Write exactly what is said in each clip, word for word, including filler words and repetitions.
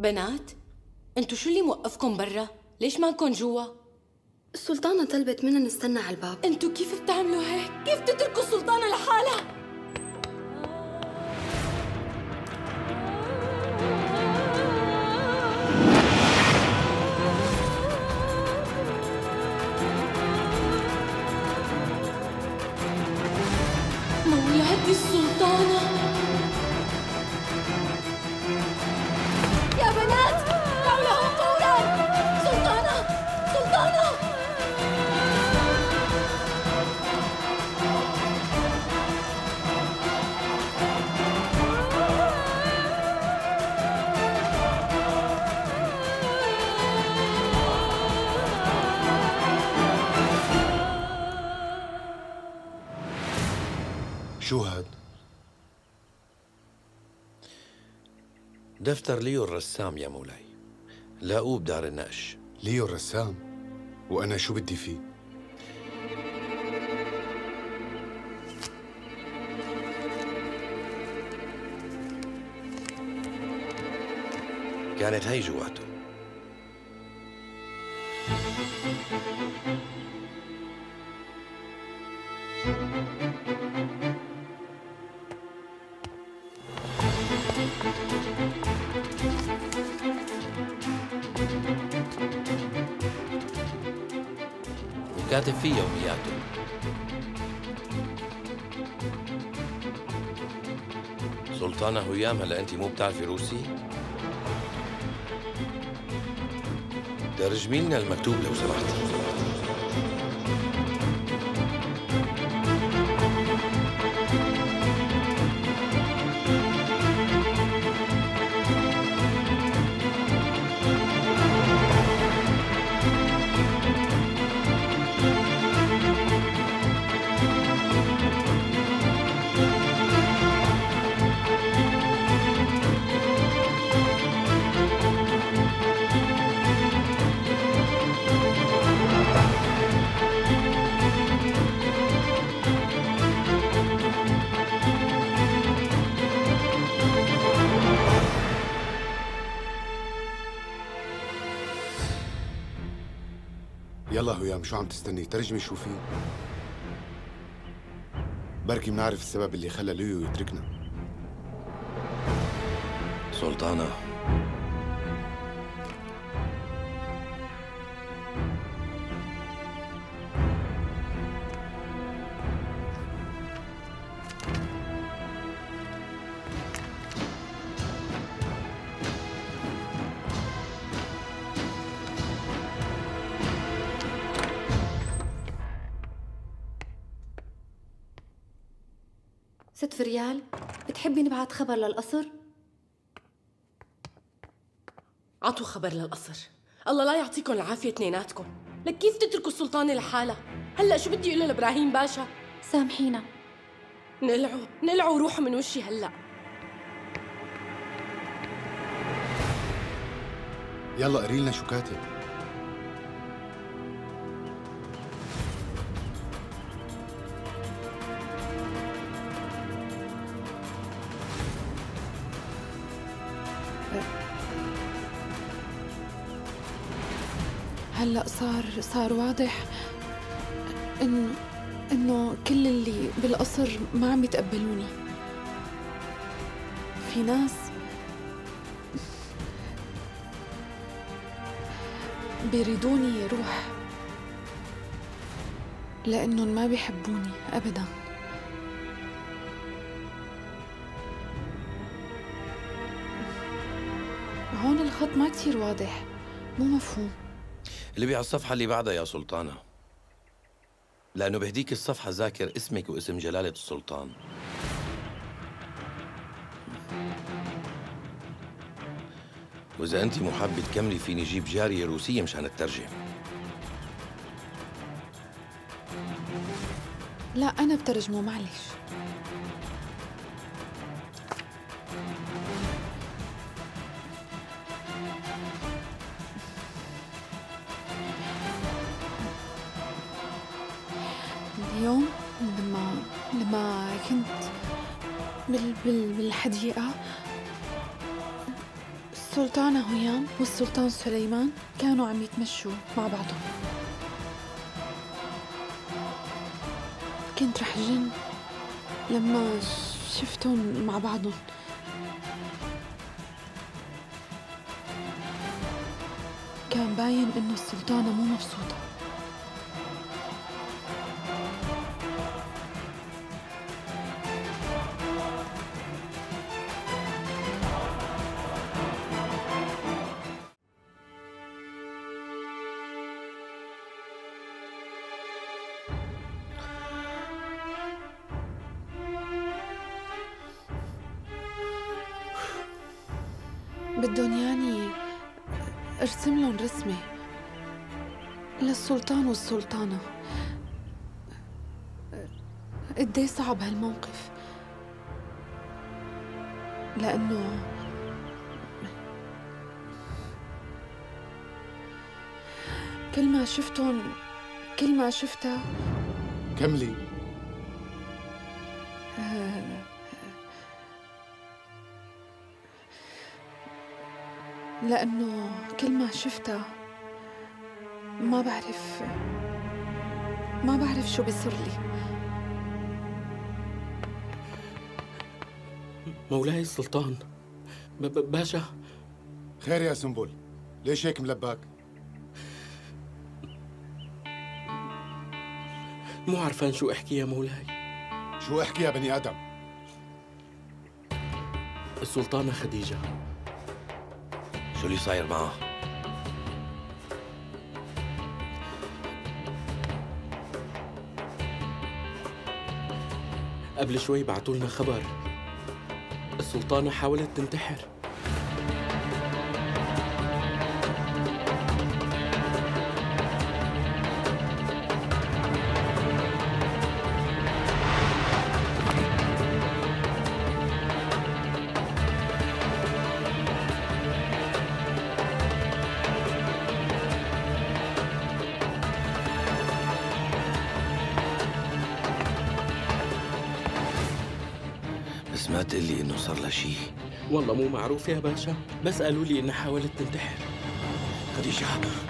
بنات، انتو شو اللي موقفكم برا؟ ليش مانكن جوا؟ السلطانة طلبت منا نستنى على الباب. انتو كيف بتعملوا هيك؟ كيف تتركوا السلطانة لحالها؟ مولاتي السلطانة، يا بنات تعالوا لهون فورا. سلطانة، سلطانة. شو هاد؟ دفتر ليو الرسام يا مولاي، لاقوه بدار النقش. ليو الرسام؟ وأنا شو بدي فيه؟ كانت هي جواته. وكاتب فيه يومياته. سلطانة هيام، هلا انت مو بتعرفي روسي؟ ترجمي لنا المكتوب لو سمحتي. يلا هيام، شو عم تستني؟ ترجمي شو فيه. بركي بنعرف السبب اللي خلى ليو يتركنا. سلطانة، ست فريال، بتحبي نبعت خبر للقصر؟ عطوا خبر للقصر. الله لا يعطيكم العافية اثنيناتكم. لك كيف تتركوا السلطانة لحالها؟ هلا شو بدي اقول لابراهيم باشا؟ سامحينا. نلعوا نلعوا روحوا من وشي هلا. يلا قري لنا شو كاتب. هلأ صار صار واضح إنه إنه كل اللي بالقصر ما عم يتقبلوني. في ناس بيريدوني روح لأنهم ما بيحبوني أبداً. هون الخط ما كتير واضح، مو مفهوم. اللي بي على الصفحة اللي بعدها يا سلطانة، لأنه بهديك الصفحة ذاكر اسمك واسم جلالة السلطان. وإذا أنت مو حابة تكملي فيني جيب جارية روسية مشان الترجم. لا أنا بترجمه، معلش. اليوم لما لما كنت بال بال بالحديقة، السلطانة هيام والسلطان سليمان كانوا عم يتمشوا مع بعضهم. كنت رح جن لما شفتهم مع بعضهم. كان باين إنه السلطانة مو مبسوطة. بدهم ياني ارسم لهم رسمة للسلطان والسلطانة. قديه صعب هالموقف، لأنه كل ما شفتهم كل ما شفتها كملي. لأنه كل ما شفتها ما بعرف ما بعرف شو بيصير لي. مولاي السلطان ب- ب- باشا. خير يا سنبل، ليش هيك ملبك؟ مو عرفان شو احكي يا مولاي. شو احكي يا بني آدم؟ السلطانة خديجة. شو اللي صاير معه؟ قبل شوي بعتوا لنا خبر، السلطانة حاولت تنتحر. بس ما تقلي انه صار لها شيء. والله مو معروف يا باشا، بس قالوا لي انها حاولت تنتحر. خديجة،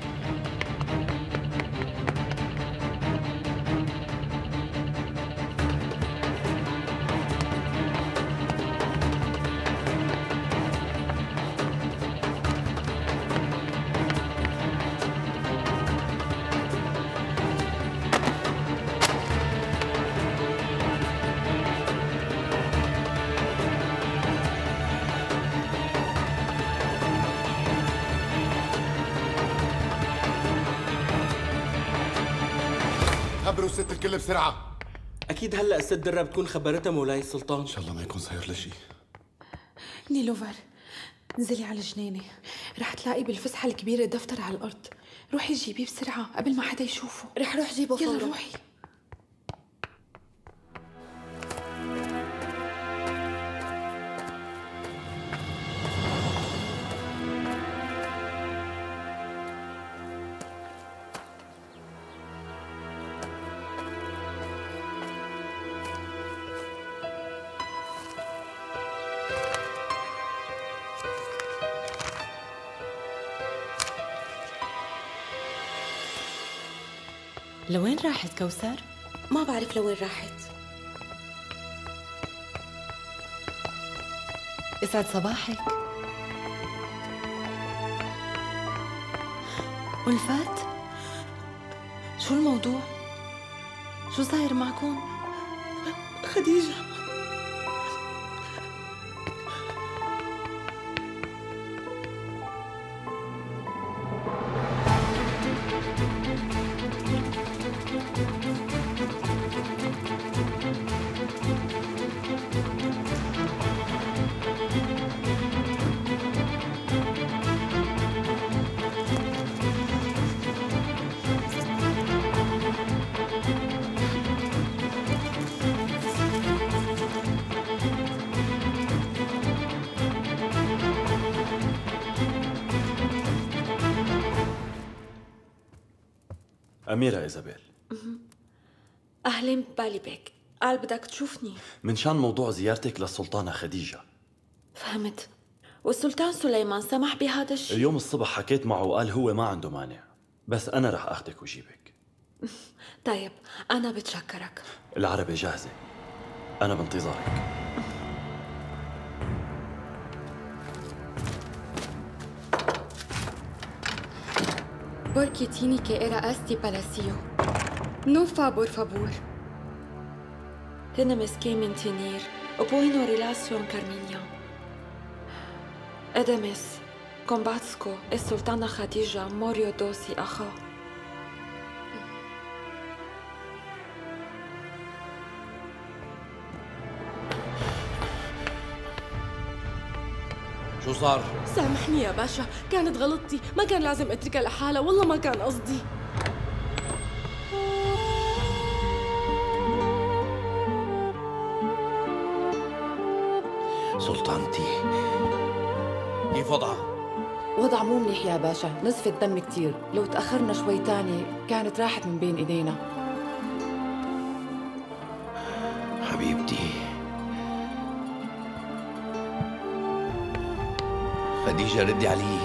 خبروا الست الكل بسرعة. اكيد هلا الست درة بتكون خبرتها مولاي السلطان. إن شاء الله ما يكون صاير لها شيء. نيلوفر، انزلي على الجنينة، رح تلاقي بالفسحة الكبيرة دفتر على الأرض. روحي جيبيه بسرعة قبل ما حدا يشوفه. رح روح جيبه يلا فورا. روحي. لوين راحت كوثر؟ ما بعرف لوين راحت. يسعد صباحك. ألفت، شو الموضوع؟ شو صاير معكم؟ خديجة، أميرة إيزابيل، أهلين ببالي بك، قال بدك تشوفني. من شان موضوع زيارتك للسلطانة خديجة. فهمت، والسلطان سليمان سمح بهذا الشيء؟ اليوم الصبح حكيت معه وقال هو ما عنده مانع، بس أنا رح أخدك وجيبك. طيب أنا بتشكرك. العربة جاهزة، أنا بانتظارك. Perché tieni che era esti palacio? Non fa por favor. هن مسكين من تنير وبوينو ريلاسيون كارمينيا. أدمس كومباتسكو السلطانة خديجة موريو دوسي أخا. شو صار؟ سامحني يا باشا، كانت غلطتي، ما كان لازم اتركها لحالها، والله ما كان قصدي. سلطانتي كيف وضعها؟ وضع مو منيح يا باشا، نزفت دم كتير، لو تأخرنا شوي تاني كانت راحت من بين ايدينا. حبيبتي خديجة، ردي علي.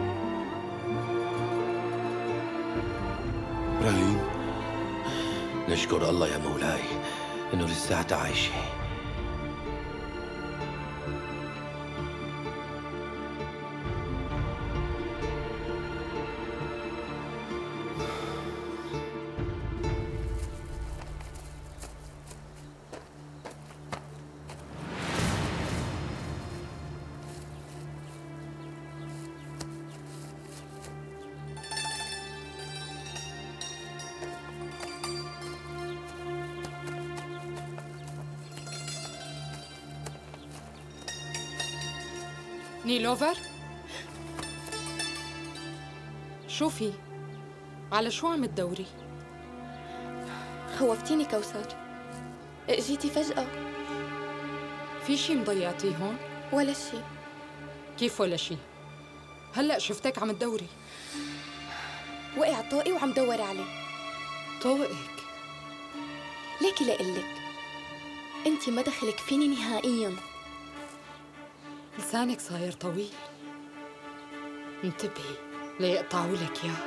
إبراهيم، نشكر الله يا مولاي إنه لساتها عايشة. نيلوفر؟ شو في؟ على شو عم تدوري؟ خوفتيني كوثر، اجيتي فجأة. في شي مضيعتيه هون؟ ولا شي. كيف ولا شي؟ هلأ شفتك عم تدوري. وقع طوقي وعم دور عليه. طوقك؟ ليكي لقلك، انتي ما دخلك فيني نهائياً. لسانك صاير طويل، انتبهي ليقطعوا لك اياه.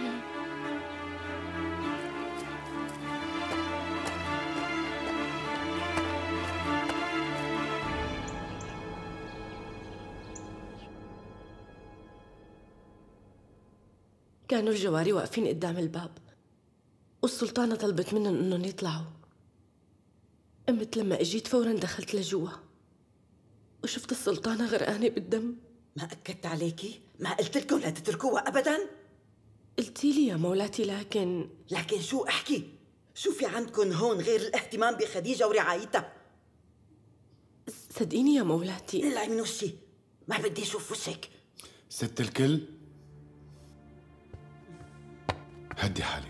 كانوا الجواري واقفين قدام الباب، والسلطانة طلبت منهم انهم يطلعوا. قمت لما اجيت فورا دخلت لجوا وشفت السلطانة غرقانة بالدم. ما أكدت عليكي؟ ما قلت لكم لا تتركوها أبداً؟ قلتي لي يا مولاتي، لكن لكن شو أحكي؟ شو في عندكم هون غير الاهتمام بخديجة ورعايتها؟ صدقيني يا مولاتي. طلعي من وشي، ما بدي أشوف وشك. ست الكل، هدي حالك.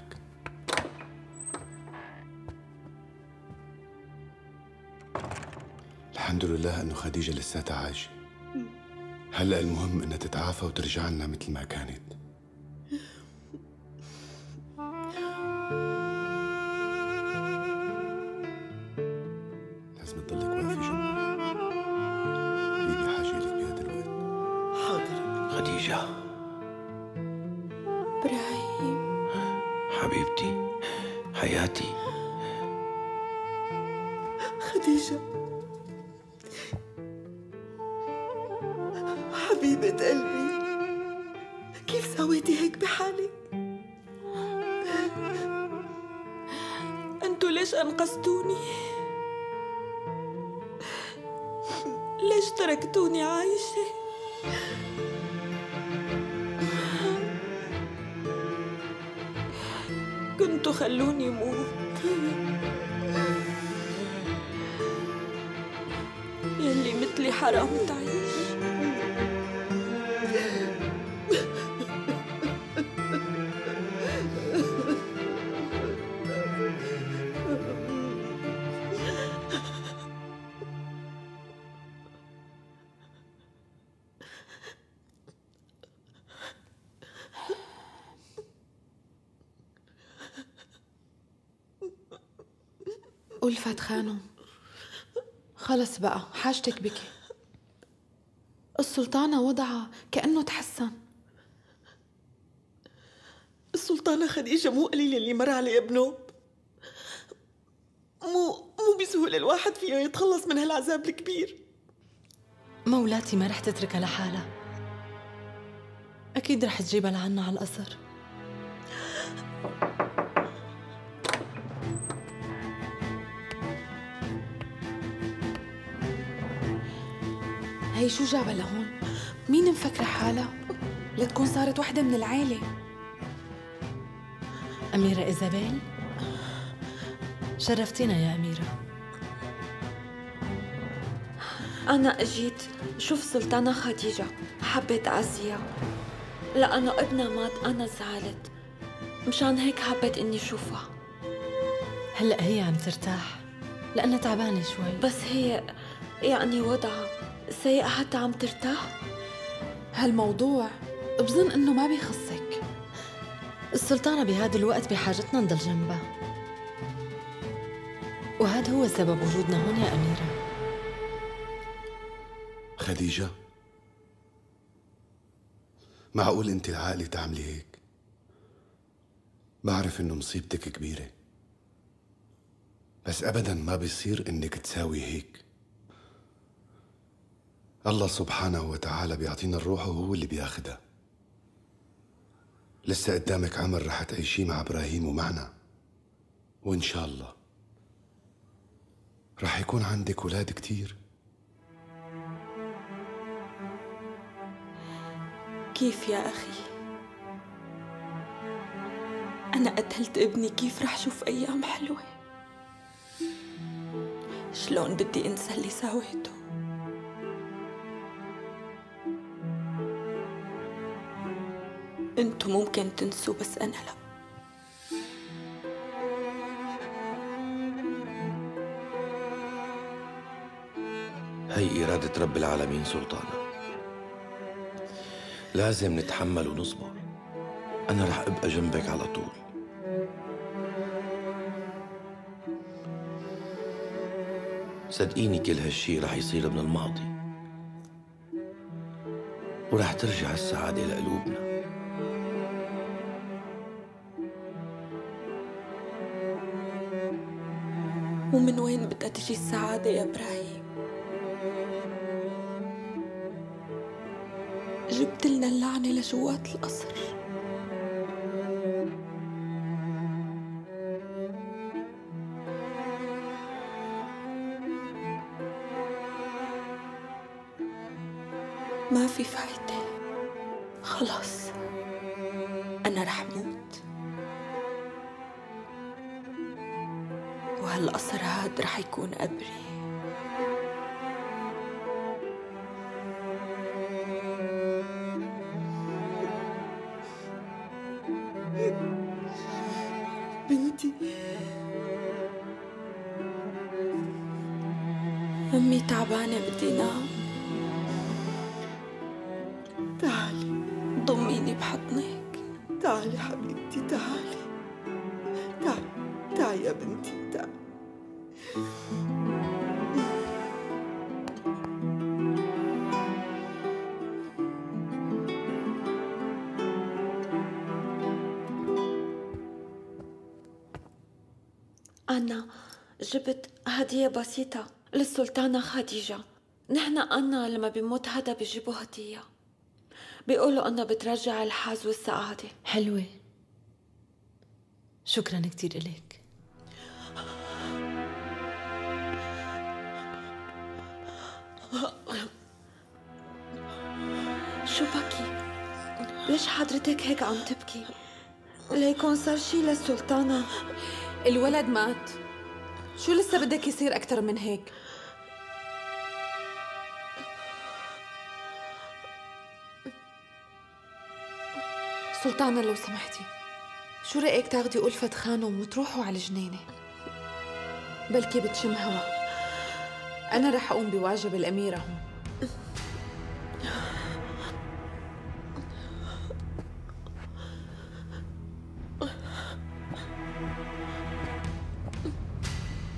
الحمد لله انه خديجة لساتها عايشة. هلأ المهم انها تتعافى وترجع لنا مثل ما كانت. لازم تضلك واقفة جنبي، في بحاجة لك بهذا الوقت. حاضر. خديجة إبراهيم حبيبتي حياتي. خديجة حبيبة قلبي، كيف سويتي هيك بحالي؟ أنتوا ليش أنقذتوني؟ ليش تركتوني عايشة؟ كنتوا خلوني موت. يلي مثلي حرام تعيش. ألفت خانم، خلص بقى، حاجتك بكي. السلطانة وضعها كأنه تحسن. السلطانة خديجة مو قليل اللي مر عليها بنوب. مو مو بسهولة الواحد فيه يتخلص من هالعذاب الكبير. مولاتي ما رح تتركها لحالها، أكيد رح تجيبها لعنا على القصر. هي شو جابها لهون؟ مين مفكرة حالها؟ لتكون صارت وحدة من العائلة. أميرة إيزابيل، شرفتينا يا أميرة. أنا أجيت شوف سلطانة خديجة، حبيت أعزيها لأنه ابنها مات. أنا زعلت، مشان هيك حبيت إني شوفها. هلأ هي عم ترتاح لأنها تعبانة شوي. بس هي يعني وضعها سيء حتى عم ترتاح. هالموضوع بظن إنه ما بيخصك. السلطانة بهذا الوقت بحاجتنا نضل جنبها، وهذا هو سبب وجودنا هون يا أميرة. خديجة، معقول انت العاقلة تعملي هيك؟ بعرف انه مصيبتك كبيرة، بس ابدا ما بيصير انك تساوي هيك. الله سبحانه وتعالى بيعطينا الروح وهو اللي بياخدها. لسه قدامك عمر رح تعيشيه مع ابراهيم ومعنا، وان شاء الله رح يكون عندك ولاد كتير. كيف يا أخي؟ أنا قتلت ابني، كيف رح شوف أيام حلوة؟ شلون بدي أنسى اللي سويته؟ انتو ممكن تنسوا بس أنا لا. هي إرادة رب العالمين سلطانة، لازم نتحمل ونصبر. أنا رح أبقى جنبك على طول. صدقيني كل هالشي رح يصير من الماضي، ورح ترجع السعادة لقلوبنا. ومن وين بدها تجي السعادة يا إبراهيم؟ جبت لنا اللعنة لجوات القصر. ما في فايدة، خلاص أنا رح موت، وهالقصر هاد رح يكون قبري. بنتي، أمي تعبانة بدي نام. تعالي ضميني بحضنك. تعالي حبيبتي، تعالي تعالي تعالي يا بنتي، تعالي. أنا جبت هدية بسيطة للسلطانة خديجة. نحن أنا لما بيموت هذا بيجيبوا هدية، بيقولوا أنها بترجع الحظ والسعادة. حلوة، شكرا كتير إليك. شو بكي؟ ليش حضرتك هيك عم تبكي؟ ليكون صار شي للسلطانة؟ الولد مات، شو لسه بدك يصير أكتر من هيك؟ سلطانة لو سمحتي، شو رأيك تاخدي ألفة خانم وتروحوا على الجنينة؟ بلكي بتشم هوا. أنا رح أقوم بواجب الأميرة هون.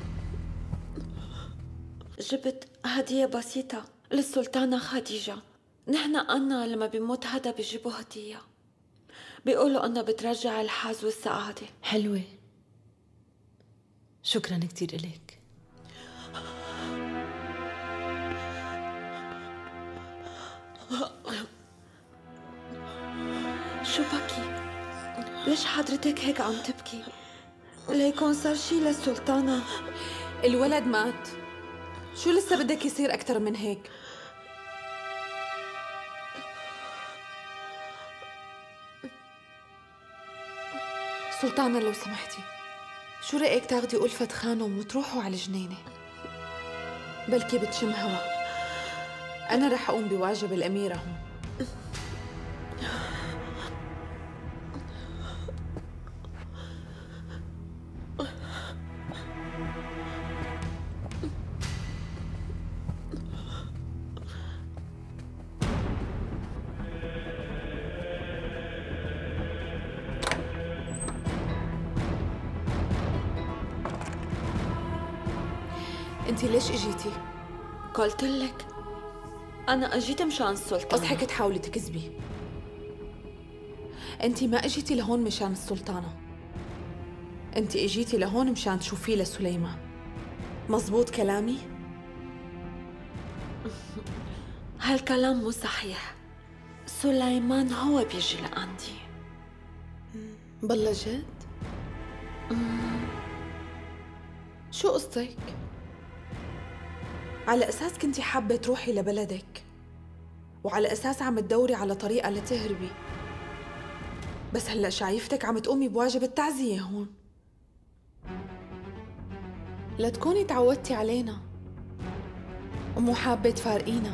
جبت هدية بسيطة للسلطانة خديجة. نحن قلنا لما بيموت هذا بيجيبوا هدية، بيقولوا أنها بترجع الحظ والسعادة. حلوة، شكراً كتير إليك. شو بكي؟ ليش حضرتك هيك عم تبكي؟ ليكون صار شي للسلطانة. الولد مات، شو لسه بدك يصير أكتر من هيك؟ سلطانة لو سمحتي، شو رأيك تاخدي ألفة خانم وتروحوا على الجنينة؟ بلكي بتشم هوا. أنا رح أقوم بواجب الأميرة هون. انتي ليش اجيتي؟ قلت لك أنا أجيت مشان السلطانة. أصحك تحاولي تكذبي. انتي ما اجيتي لهون مشان السلطانة، انتي اجيتي لهون مشان تشوفيه لسليمان. مزبوط كلامي؟ هالكلام مو صحيح. سليمان هو بيجي لعندي. بالله جد؟ شو قصتك؟ على أساس كنتي حابة تروحي لبلدك، وعلى أساس عم تدوري على طريقة لتهربي، بس هلأ شايفتك عم تقومي بواجب التعزية هون. لا تكوني تعودتي علينا ومو حابة تفارقينا.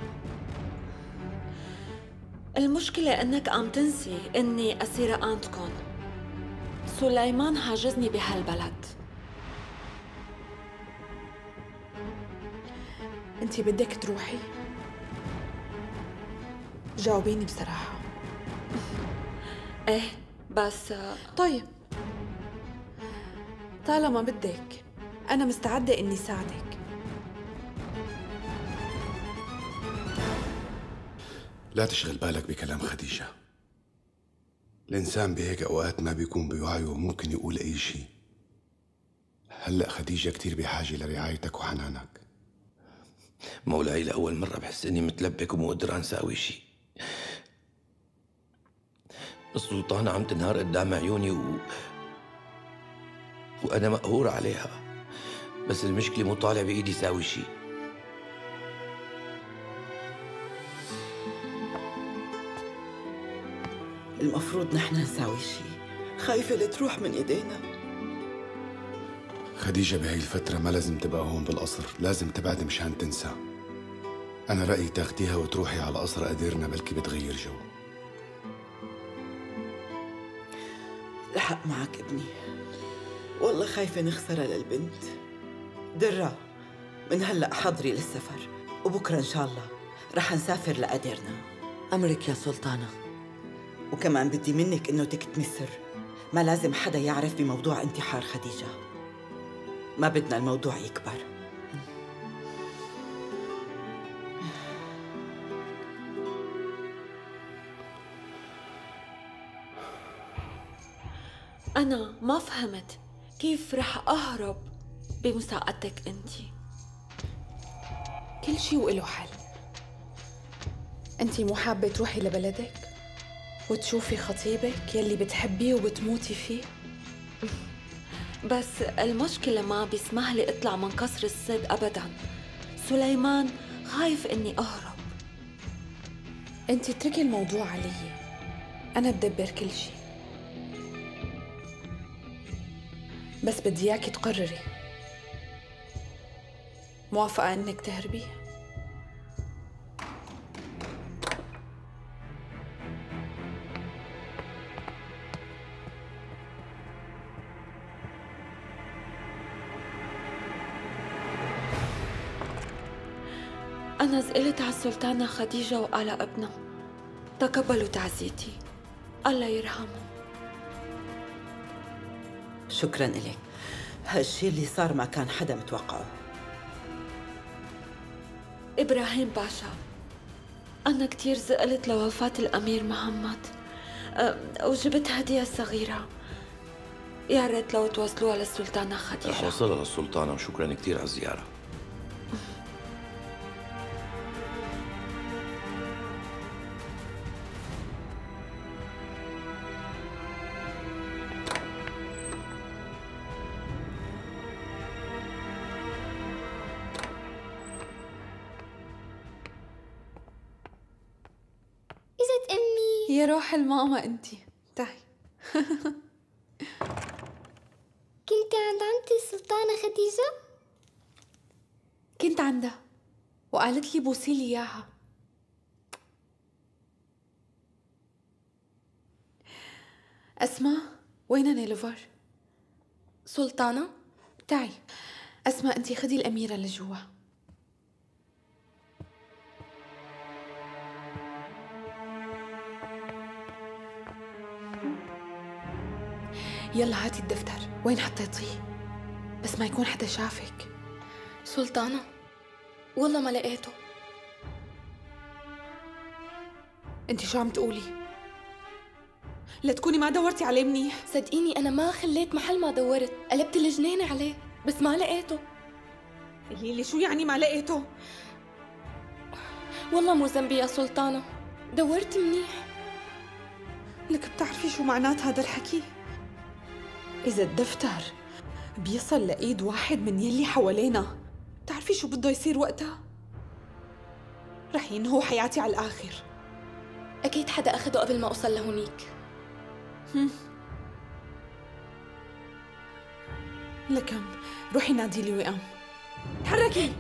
المشكلة إنك عم تنسي إني أسيرة عندكن. سليمان حاجزني بهالبلد. انتي بدك تروحي؟ جاوبيني بصراحة. ايه بس طيب، طالما بدك أنا مستعدة إني ساعدك. لا تشغل بالك بكلام خديجة. الإنسان بهيك أوقات ما بيكون بوعيه وممكن يقول أي شيء. هلأ خديجة كتير بحاجة لرعايتك وحنانك. مولاي لأول مرة بحس إني متلبك ومو قدران ساوي شيء. السلطانة عم تنهار قدام عيوني و... وأنا مقهور عليها، بس المشكلة مو طالع بإيدي ساوي شيء. المفروض نحن نساوي شيء. خايفة لتروح من إيدينا. خديجة بهاي الفترة ما لازم تبقى هون بالقصر، لازم تبعد مشان تنسى. أنا رأيي تاخديها وتروحي على قصر قديرنا، بلكي بتغير جو. الحق معك ابني، والله خايفة نخسرها للبنت. درة، من هلأ حضري للسفر، وبكرة إن شاء الله رح نسافر لقديرنا. أمرك يا سلطانة. وكمان بدي منك إنه تكتمي السر. ما لازم حدا يعرف بموضوع انتحار خديجة. ما بدنا الموضوع يكبر. أنا ما فهمت كيف رح أهرب بمساعدتك أنتي. كل شي وإله حل. أنتي مو حابة تروحي لبلدك وتشوفي خطيبك يلي بتحبيه وبتموتي فيه؟ بس المشكلة ما بيسمح لي اطلع من قصر الصيد أبداً. سليمان خايف إني أهرب. أنتي اتركي الموضوع علي، أنا بدبر كل شي. بس بدي إياكي تقرري. موافقة إنك تهربي؟ أنا زقلت على السلطانة خديجة وعلى ابنها. تقبلوا تعزيتي، الله يرحمه. شكراً إليك. هالشي اللي صار ما كان حدا متوقعه. إبراهيم باشا، أنا كتير زقلت لوفاة الأمير محمد، أه وجبت هدية صغيرة، يا ريت لو توصلوها للسلطانة خديجة. رح وصلها للسلطانة، وشكرا كتير على الزيارة. إجت أمي. يا روح الماما أنتي، تعي. كنت عند عمتي السلطانة خديجة؟ كنت عندها وقالت لي بوسي لي إياها. أسماء، وين نيلوفر؟ سلطانة؟ تعي. أسماء أنتي خدي الأميرة لجوا. يلا هاتي الدفتر، وين حطيتيه؟ بس ما يكون حدا شافك. سلطانة، والله ما لقيته. انت شو عم تقولي؟ لا تكوني ما دورتي عليه منيح. صدقيني أنا ما خليت محل ما دورت، قلبت الجنينة عليه بس ما لقيته. قولي لي شو يعني ما لقيته؟ والله مو ذنبي يا سلطانة، دورت منيح. لك بتعرفي شو معنات هذا الحكي؟ إذا الدفتر بيصل لإيد واحد من يلي حوالينا، بتعرفي شو بده يصير وقتها؟ رح ينهو حياتي على الآخر. أكيد حدا أخده قبل ما أوصل لهونيك. هم. لكم روحي نادي لي وئام. تحركي.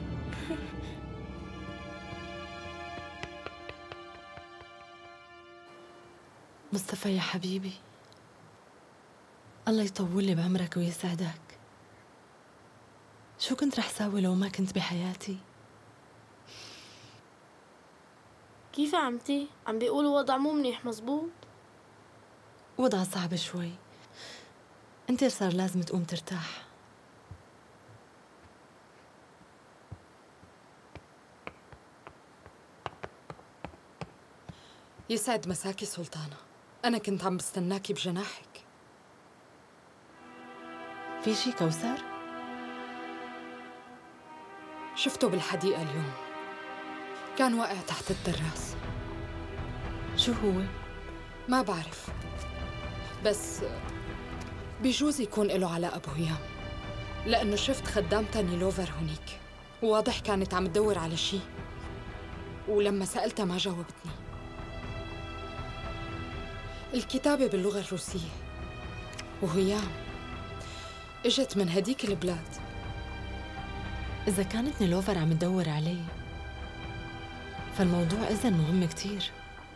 مصطفى يا حبيبي، الله يطول لي بعمرك ويسعدك. شو كنت رح ساوي لو ما كنت بحياتي؟ كيف يا عمتي؟ عم بيقولوا وضع مو منيح، مزبوط؟ وضع صعب شوي، انت صار لازم تقوم ترتاح. يسعد مساكي سلطانة، أنا كنت عم بستناكي بجناحك. في شي كوثر؟ شفته بالحديقة اليوم، كان واقع تحت الدراس. شو هو؟ ما بعرف، بس بيجوز يكون له علاقة بهيام، لأنه شفت خدامتها نيلوفر هونيك، وواضح كانت عم تدور على شي، ولما سألتها ما جاوبتني. الكتابة باللغة الروسية، وهيام اجت من هديك البلاد. إذا كانت نيلوفر عم تدور عليه فالموضوع إذن مهم كتير.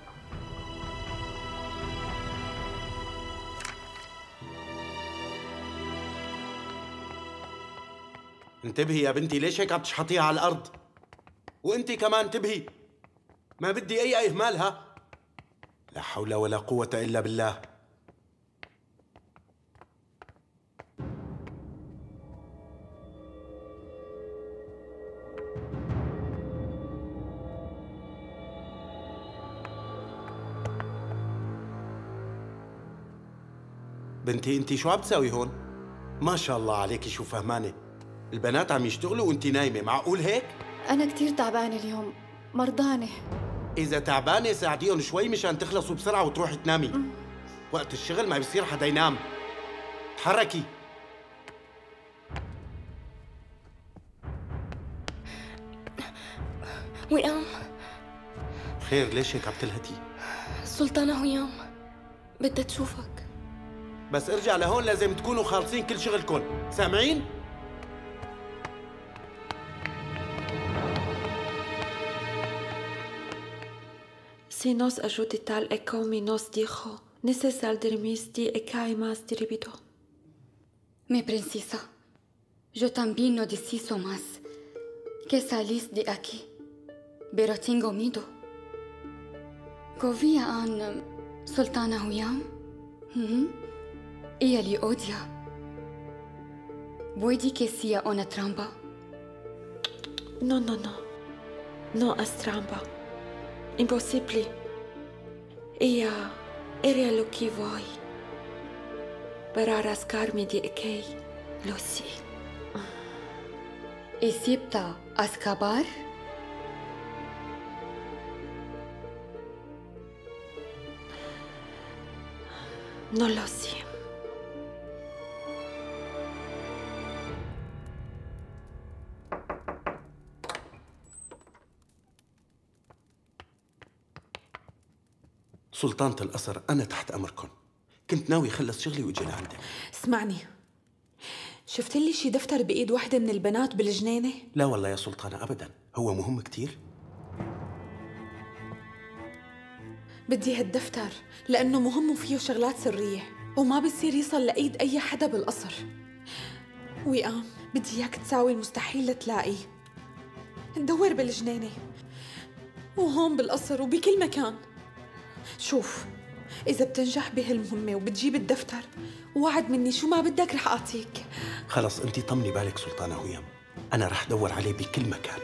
انتبهي يا بنتي، ليش هيك عم تشحطيها على الأرض؟ وانتي كمان انتبهي، ما بدي أي إهمالها. لا حول ولا قوة إلا بالله. بنتي انتي شو عم تساوي هون؟ ما شاء الله عليكي شو فهمانة. البنات عم يشتغلوا وانتي نايمة، معقول هيك؟ أنا كتير تعبانة اليوم، مرضانة. إذا تعبانة ساعديهم شوي مشان تخلصوا بسرعة وتروحي تنامي. م. وقت الشغل ما بيصير حدا ينام. تحركي. وئام. خير، ليش هيك عم تلهتي؟ سلطانة هيام بدها تشوفك. بس ارجع لهون لازم تكونوا خالصين كل شغلكم، سامعين؟ Si nos ajudital e come nos dijo, necesal dermis di e kai mas diribido. Mi princesa, yo también no deciso más que salís de aquí, pero tengo miedo. Confía en Sultana Huyam. ¿Mm? Ella le odia. Puede que sea una trampa. No, no, no. No es trampa. impossible. Io ero lo che vuoi. Per rascarmi di che lo sì. Isipta Azkabar? Non lo so. سلطانة القصر، أنا تحت أمركم. كنت ناوي خلص شغلي وأجي لعندك. اسمعني، شفت لي شي دفتر بإيد واحدة من البنات بالجنينة؟ لا والله يا سلطانة أبداً، هو مهم كتير. بدي هالدفتر لأنه مهم وفيه شغلات سرية وما بصير يصل لإيد أي حدا بالقصر. وئام، بدي إياك تساوي المستحيل لتلاقيه. ندور بالجنينة وهون بالقصر وبكل مكان. شوف، إذا بتنجح بهالمهمة وبتجيب الدفتر وعد مني شو ما بدك رح أعطيك. خلص أنتي طمني بالك سلطانة هيام، أنا رح دور عليه بكل مكان.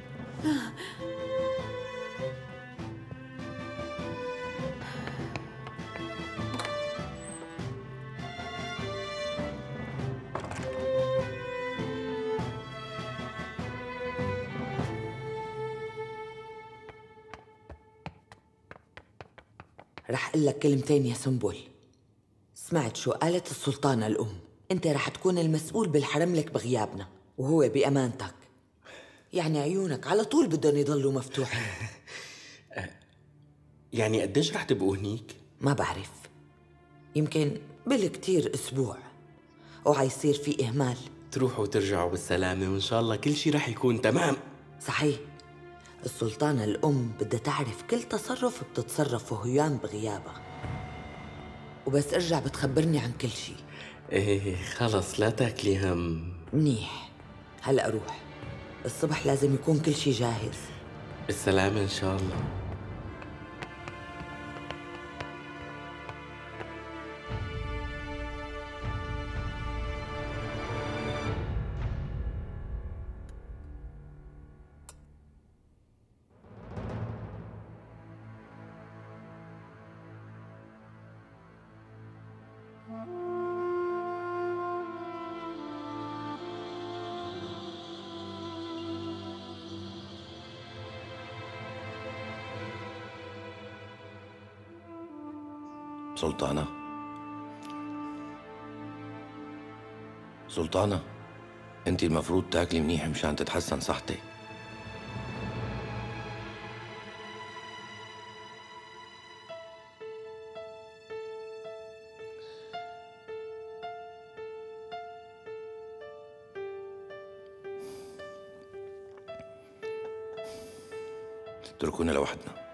رح أقول لك كلمتين يا سنبل. سمعت شو قالت السلطانة الأم؟ أنت رح تكون المسؤول بالحرم لك بغيابنا وهو بأمانتك. يعني عيونك على طول بدهم يضلوا مفتوحين. يعني قديش رح تبقوا هنيك؟ ما بعرف، يمكن بالكتير أسبوع وعيصير في إهمال. تروحوا وترجعوا بالسلامة وإن شاء الله كل شي رح يكون تمام. صحيح، السلطانة الأم بدها تعرف كل تصرف بتتصرفه هيام بغيابها، وبس ارجع بتخبرني عن كل شي. ايه خلص لا تاكلي هم. منيح، هلأ روح، الصبح لازم يكون كل شي جاهز. بالسلامة إن شاء الله. سلطانة سلطانة، انت المفروض تاكلي منيح مشان تتحسن صحتك. اتركونا لوحدنا.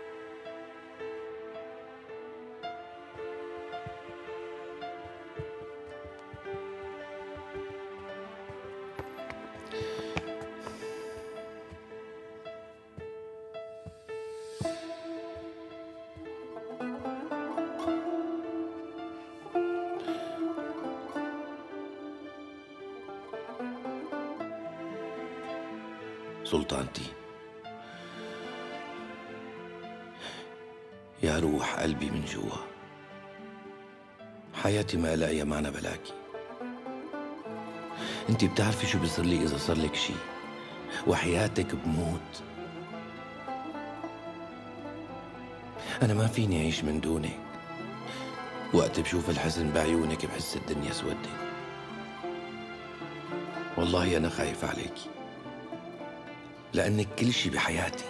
سلطانتي، يا روح قلبي من جوا، حياتي ما لها معنى بلاكي. انت بتعرفي شو بصير لي اذا صار لك شي، وحياتك بموت. انا ما فيني اعيش من دونك. وقت بشوف الحزن بعيونك بحس الدنيا سودت. والله انا خايف عليكي لأنك كل شي بحياتي.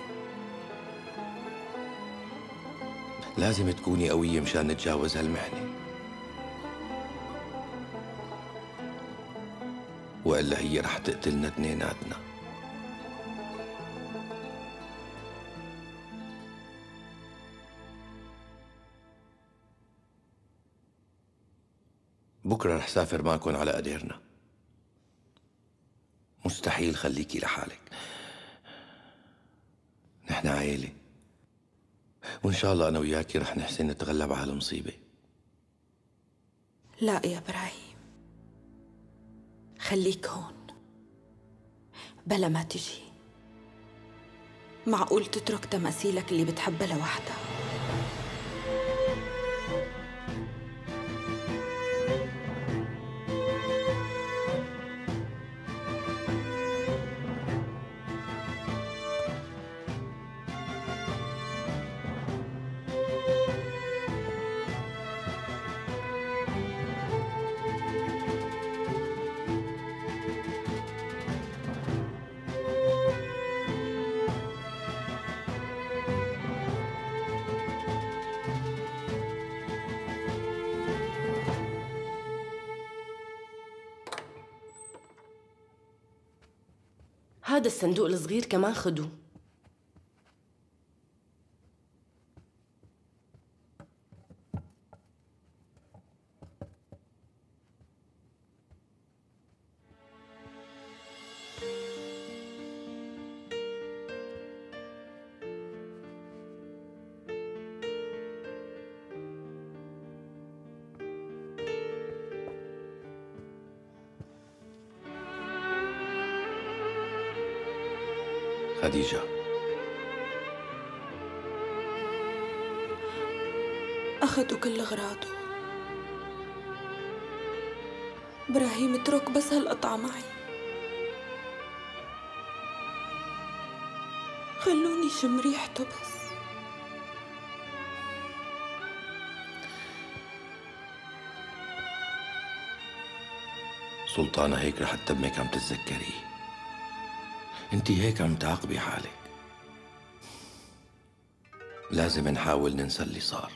لازم تكوني قوية مشان نتجاوز هالمحنة، وإلا هي رح تقتلنا اثنيناتنا. بكرة رح سافر معكن على قديرنا. مستحيل خليكي لحالك، نحن عائلة، وإن شاء الله أنا وياكي رح نحسن نتغلب على المصيبة. لا يا إبراهيم، خليك هون بلا ما تجي. معقول تترك تماثيلك اللي بتحبها لوحدها؟ هذا الصندوق الصغير كمان خدوه. خديجة، أخذوا كل أغراضه. إبراهيم اترك بس هالقطعة معي، خلوني شم ريحته بس. سلطانة هيك رح تتمك عم تتذكريه. انتي هيك عم تعاقبي حالك. لازم نحاول ننسى اللي صار.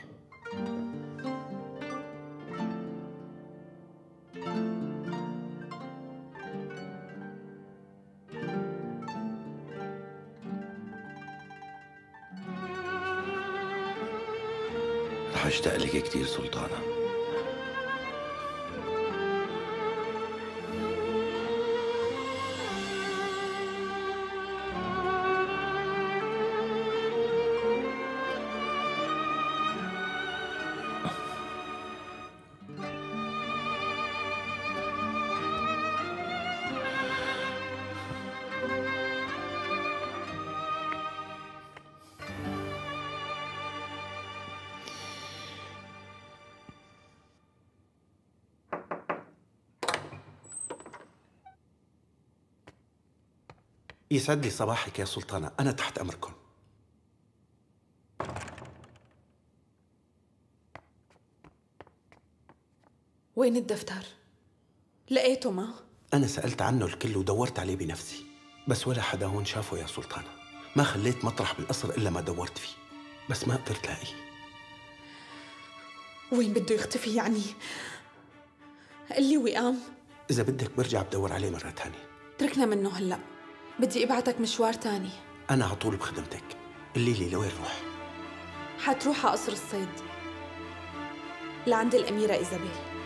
رح اشتاق لك كتير سلطانة. يسعد لي صباحك يا سلطانة، أنا تحت أمركم. وين الدفتر؟ لقيته ما؟ أنا سألت عنه الكل ودورت عليه بنفسي، بس ولا حدا هون شافه يا سلطانة. ما خليت مطرح بالقصر إلا ما دورت فيه، بس ما قدرت لاقيه. وين بده يختفي يعني؟ قل لي وئام. إذا بدك برجع بدور عليه مرة تانية. تركنا منه هلأ، بدي ابعتك مشوار تاني. أنا على طول بخدمتك، قلي لي لوين روح؟ حتروح على قصر الصيد لعند الأميرة إيزابيل.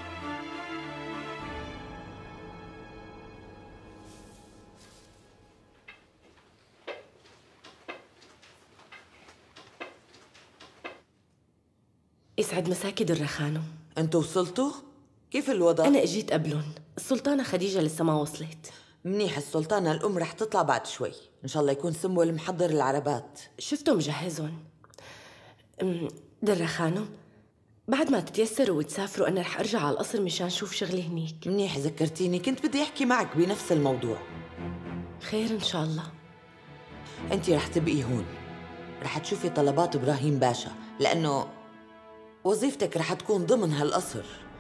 يسعد مساكي درة خانم. انتوا وصلتوا؟ كيف الوضع؟ أنا اجيت قبلن، السلطانة خديجة لسه ما وصلت. منيح، السلطانة الأم رح تطلع بعد شوي، إن شاء الله يكون سنبل محضر العربات. شفته مجهزهم. درة خانم، بعد ما تتيسروا وتسافروا أنا رح أرجع على القصر مشان شوف شغلي هنيك. منيح ذكرتيني، كنت بدي أحكي معك بنفس الموضوع. خير إن شاء الله. أنت رح تبقي هون، رح تشوفي طلبات إبراهيم باشا، لأنه وظيفتك رح تكون ضمن هالقصر.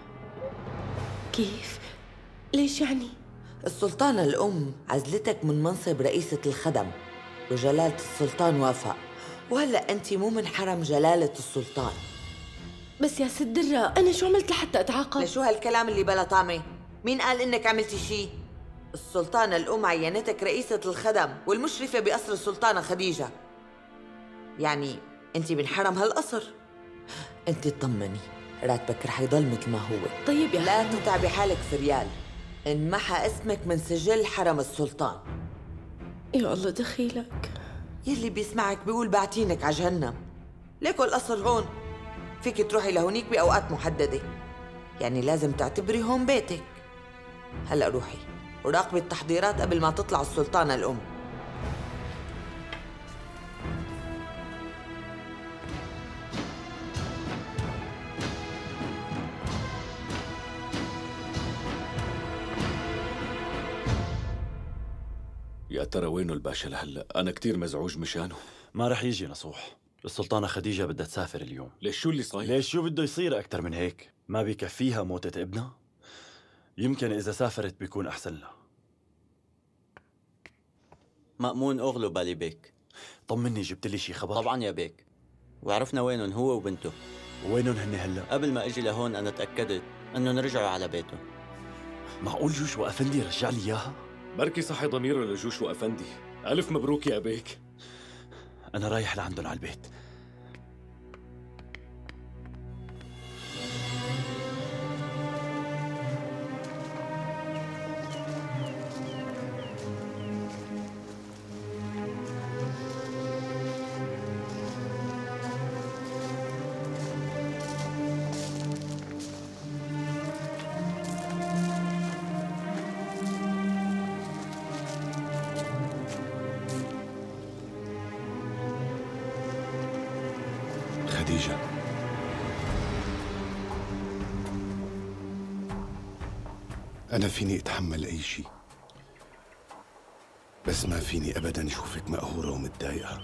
كيف؟ ليش يعني؟ السلطانة الأم عزلتك من منصب رئيسة الخدم وجلالة السلطان وافق، وهلأ أنت مو من حرم جلالة السلطان. بس يا ست درة، أنا شو عملت لحتى أتعاقب؟ لشو هالكلام اللي بلا طعمة؟ مين قال إنك عملتي شي؟ السلطانة الأم عينتك رئيسة الخدم والمشرفة بقصر السلطانة خديجة، يعني أنت من حرم هالقصر. أنت اطمني، راتبك رح يضل مثل ما هو. طيب يا لا تتعبي حالك في ريال، انمحى اسمك من سجل حرم السلطان. يا الله دخيلك. يلي بيسمعك بيقول بعتينك على جهنم. ليكو القصر هون، فيك تروحي لهونيك بأوقات محددة، يعني لازم تعتبري هون بيتك. هلأ روحي وراقبي التحضيرات قبل ما تطلع السلطانة الأم. يا ترى وينه الباشا لهلا؟ أنا كتير مزعوج مشانه. ما رح يجي نصوح. السلطانة خديجة بدها تسافر اليوم. ليش شو اللي صاير؟ ليش شو بده يصير أكتر من هيك؟ ما بيكفيها موتة ابنها؟ يمكن إذا سافرت بيكون أحسن لها. مأمون أغلو بالي بيك. طمني، جبت لي شي خبر؟ طبعا يا بيك، وعرفنا وينهم هو وبنته. وينهم هن هلا؟ قبل ما اجي لهون انا تأكدت انهم رجعوا على بيته. معقول جوشو أفندي رجع لي إياها؟ بركي صحي ضميره لجوشو أفندي. ألف مبروك يا بيك. أنا رايح لعندهم على البيت. خديجة، أنا فيني أتحمل أي شيء، بس ما فيني أبداً أشوفك مقهورة ومتضايقة.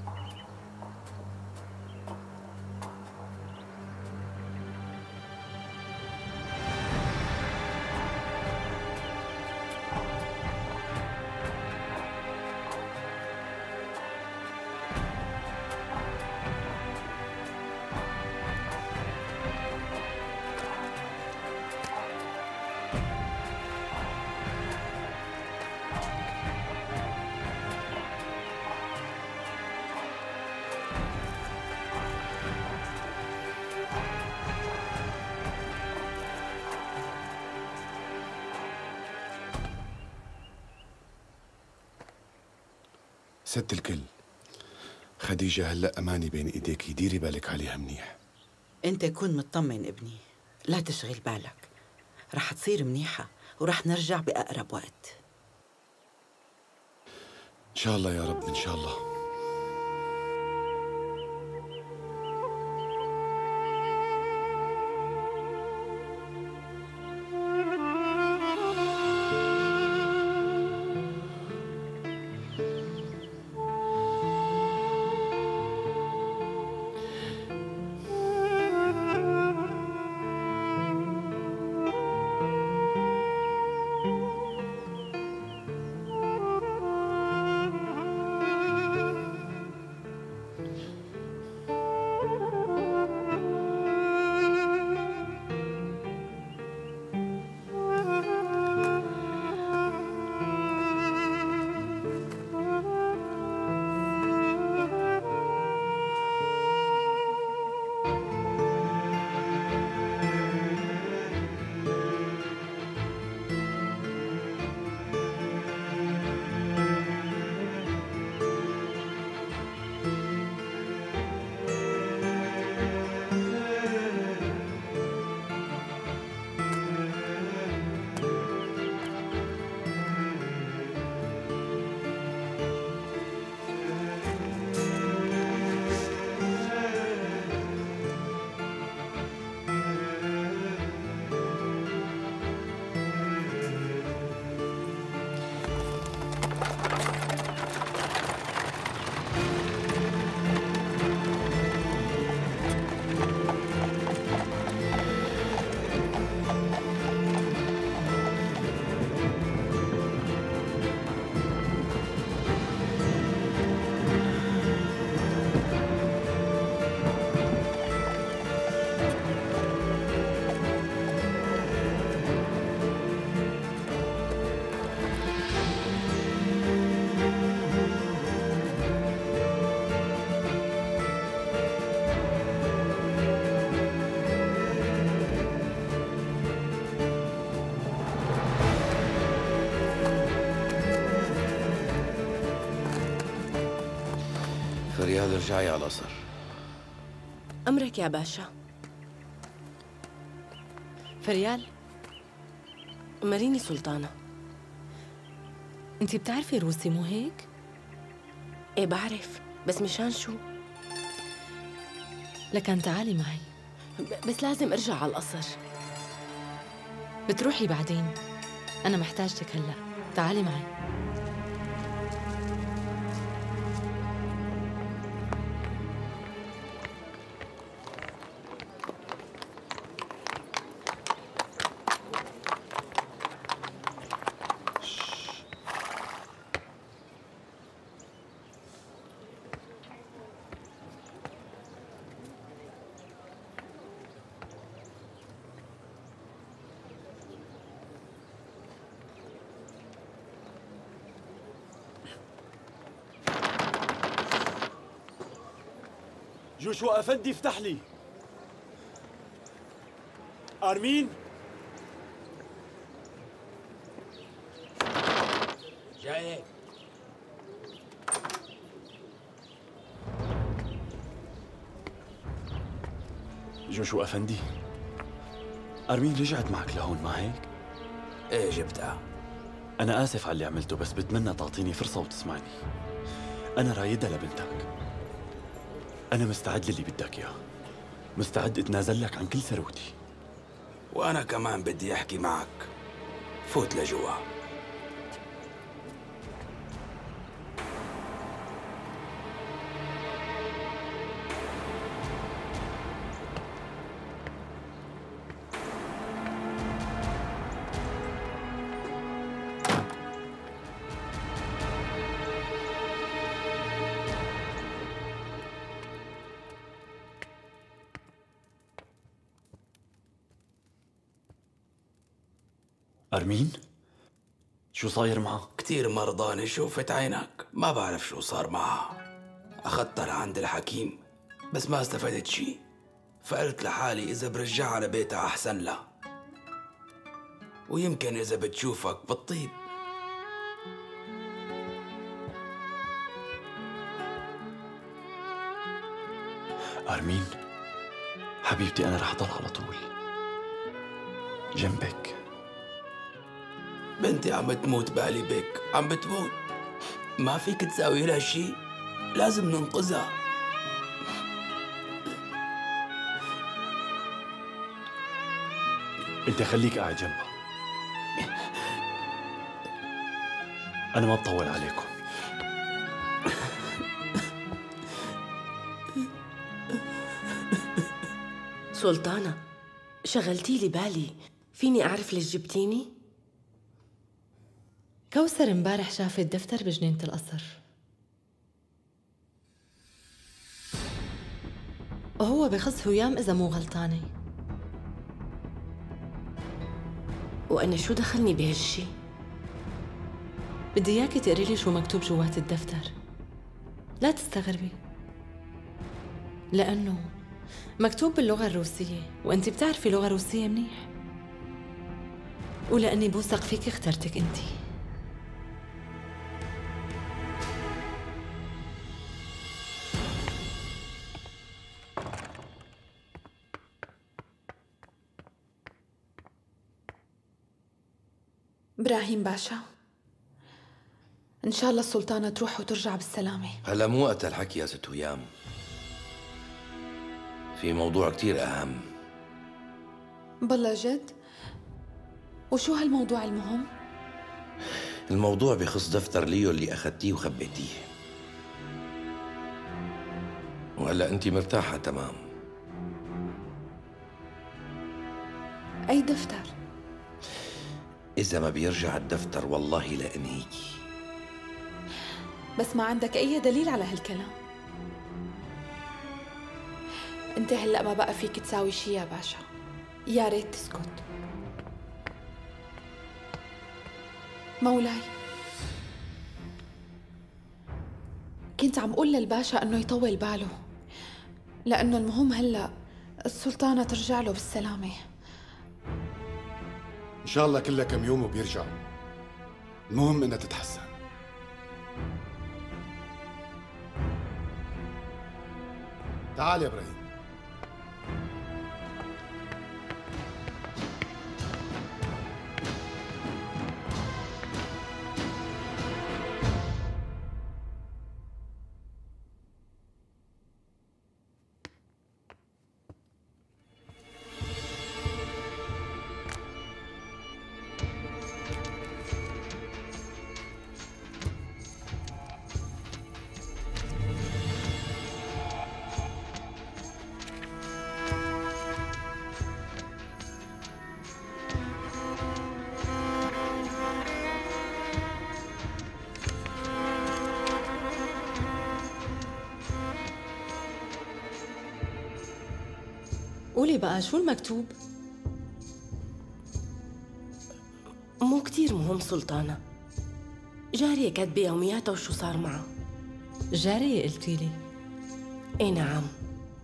ست الكل، خديجة هلأ أماني بين إيديك، ديري بالك عليها منيح. انت كن مطمن ابني، لا تشغل بالك، رح تصير منيحة ورح نرجع بأقرب وقت. إن شاء الله يا رب، إن شاء الله. فريال ارجعي على القصر. أمرك يا باشا. فريال، مريني سلطانة. انتي بتعرفي روسي مو هيك؟ ايه بعرف، بس مشان شو؟ لكن تعالي معي. بس لازم ارجع على القصر. بتروحي بعدين، أنا محتاجتك هلأ، تعالي معي. جوشوا أفندي افتح لي. أرمين جاي. جوشوا أفندي، أرمين رجعت معك لهون ما هيك؟ ايه جبتها. أنا آسف على اللي عملته، بس بتمنى تعطيني فرصة وتسمعني. أنا رايدها لبنتك. أنا مستعد للي بدك إياه، مستعد أتنازل لك عن كل ثروتي. وأنا كمان بدي أحكي معك. فوت لجوا. أرمين؟ شو صاير معها؟ كتير مرضانة شوفت عينك، ما بعرف شو صار معها. أخذتها لعند الحكيم بس ما استفدت شي، فقلت لحالي إذا برجعها لبيتها أحسن لها، ويمكن إذا بتشوفك بتطيب. أرمين حبيبتي، أنا رح أضل على طول جنبك. بنتي عم تموت بالي بك، عم بتموت، ما فيك تساوي لها شي، لازم ننقذها. انت خليك قاعد جنبها، أنا ما بطول عليكم. سلطانة، شغلتي لي بالي، فيني أعرف ليش جبتيني؟ كوثر امبارح شافت دفتر بجنينة القصر، وهو بخص هيام إذا مو غلطانة. وأنا شو دخلني بهالشي؟ بدي إياكي تقري لي شو مكتوب جوات الدفتر، لا تستغربي، لأنه مكتوب باللغة الروسية، وأنت بتعرفي لغة روسية منيح، ولأني بوثق فيك اخترتك أنتِ. إبراهيم باشا، إن شاء الله السلطانة تروح وترجع بالسلامة. هلا مو وقت الحكي يا ست هيام، في موضوع كتير أهم. بالله جد؟ وشو هالموضوع المهم؟ الموضوع بخص دفتر ليو اللي أخذتيه وخبيتيه، وهلا أنت مرتاحة تمام. أي دفتر؟ إذا ما بيرجع الدفتر والله لأنهيكي. بس ما عندك أي دليل على هالكلام. أنت هلأ ما بقى فيك تساوي شي يا باشا، يا ريت تسكت. مولاي، كنت عم قول للباشا إنه يطول باله، لأنه المهم هلأ السلطانة ترجع له بالسلامة. إن شاء الله كلها كم يوم وبيرجعوا، المهم إنها تتحسن. تعال يا إبراهيم. قولي بقى شو المكتوب؟ مو كتير مهم سلطانة، جارية كاتبة يومياتها وشو صار معها. جارية قلتي لي؟ ايه نعم،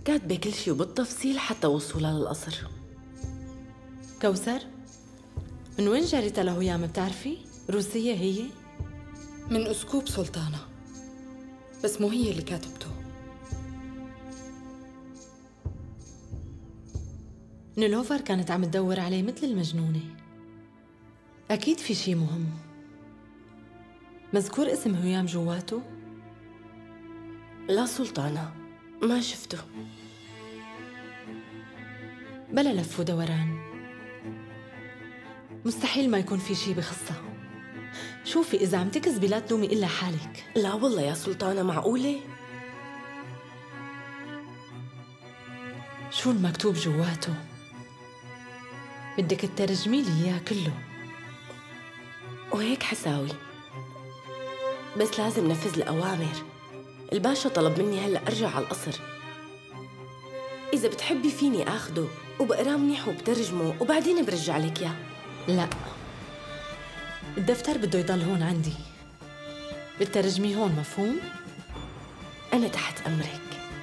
كاتبة كل شي وبالتفصيل حتى وصولها للقصر. كوثر، من وين جاريتها لهيام بتعرفي؟ روسية هي؟ من أسكوب سلطانة، بس مو هي اللي كاتبته. نلوفر كانت عم تدور عليه مثل المجنونة. أكيد في شي مهم. مذكور اسم هيام جواته؟ لا سلطانة، ما شفته. بلا لف ودوران، مستحيل ما يكون في شي بخصها. شوفي إذا عم تكذبي لا تلومي إلا حالك. لا والله يا سلطانة، معقولة؟ شو المكتوب جواته؟ بدك تترجمي لي إياه كله. وهيك حساوي، بس لازم نفذ الأوامر. الباشا طلب مني هلأ أرجع على القصر. إذا بتحبي فيني آخده وبقراه منيح وبترجمه وبعدين برجع لك إياه. لا، الدفتر بده يضل هون عندي. بترجميه هون، مفهوم؟ أنا تحت أمرك.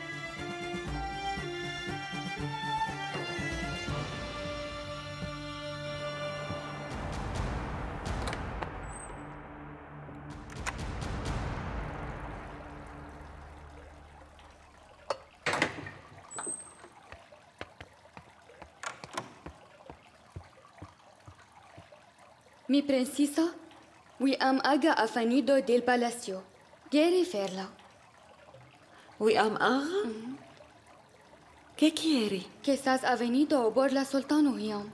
Mi princesa, we am aga afanido del palacio. Quiere verla. We am aga? ¿Qué quiere? Quizás ha venido por la sultana Huyam.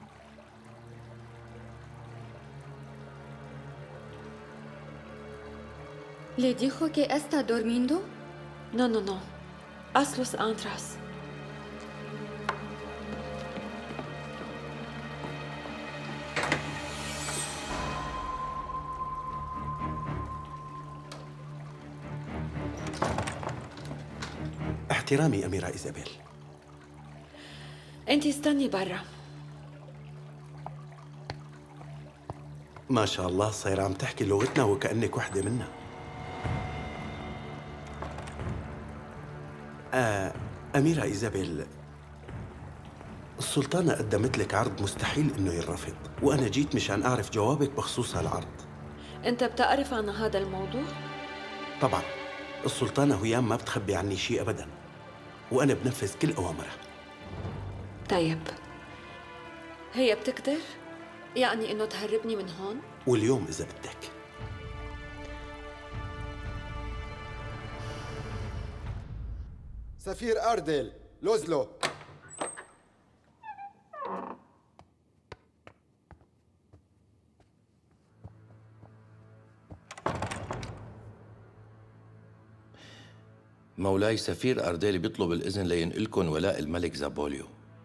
¿Le dijo que está durmiendo? No, no, no. Hazlos atrás. احترامي أميرة إيزابيل. أنت استني برا. ما شاء الله صايرة عم تحكي لغتنا وكأنك وحدة منا. آه أميرة إيزابيل، السلطانة قدمت لك عرض مستحيل إنه ينرفض، وأنا جيت مشان أعرف جوابك بخصوص هالعرض. أنت بتعرف عن هذا الموضوع؟ طبعاً، السلطانة هيام ما بتخبي عني شيء أبداً، وأنا بنفذ كل أوامرها. طيب، هي بتقدر؟ يعني إنه تهربني من هون؟ واليوم إذا بدك. سفير أردل، لوزلو. مولاي سفير أرديل بيطلب الإذن لينقلكم ولاء الملك زابوليو.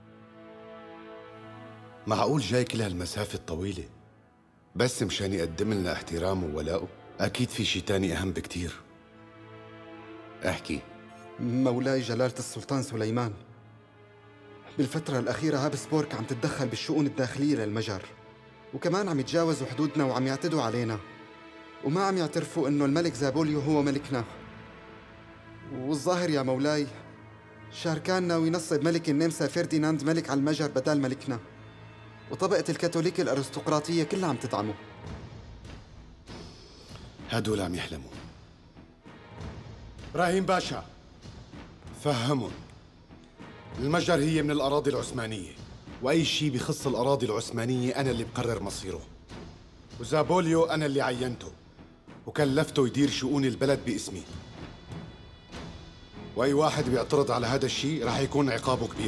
معقول جاي كل هالمسافة الطويلة بس مشان يقدم لنا احترامه وولاءه؟ أكيد في شي تاني أهم بكتير. احكي. مولاي جلالة السلطان سليمان، بالفترة الأخيرة هابسبورغ عم تتدخل بالشؤون الداخلية للمجر، وكمان عم يتجاوزوا حدودنا وعم يعتدوا علينا، وما عم يعترفوا إنه الملك زابوليو هو ملكنا. والظاهر يا مولاي شاركان ناوي ينصب ملك النمسا فرديناند ملك على المجر بدال ملكنا، وطبقة الكاثوليك الأرستقراطية كلها عم تدعمه. هدول عم يحلموا. إبراهيم باشا، فهمهم المجر هي من الأراضي العثمانية، وأي شيء بخص الأراضي العثمانية أنا اللي بقرر مصيره، وزابوليو أنا اللي عينته وكلفته يدير شؤون البلد باسمي، وأي واحد بيعترض على هذا الشيء رح يكون عقابه كبير.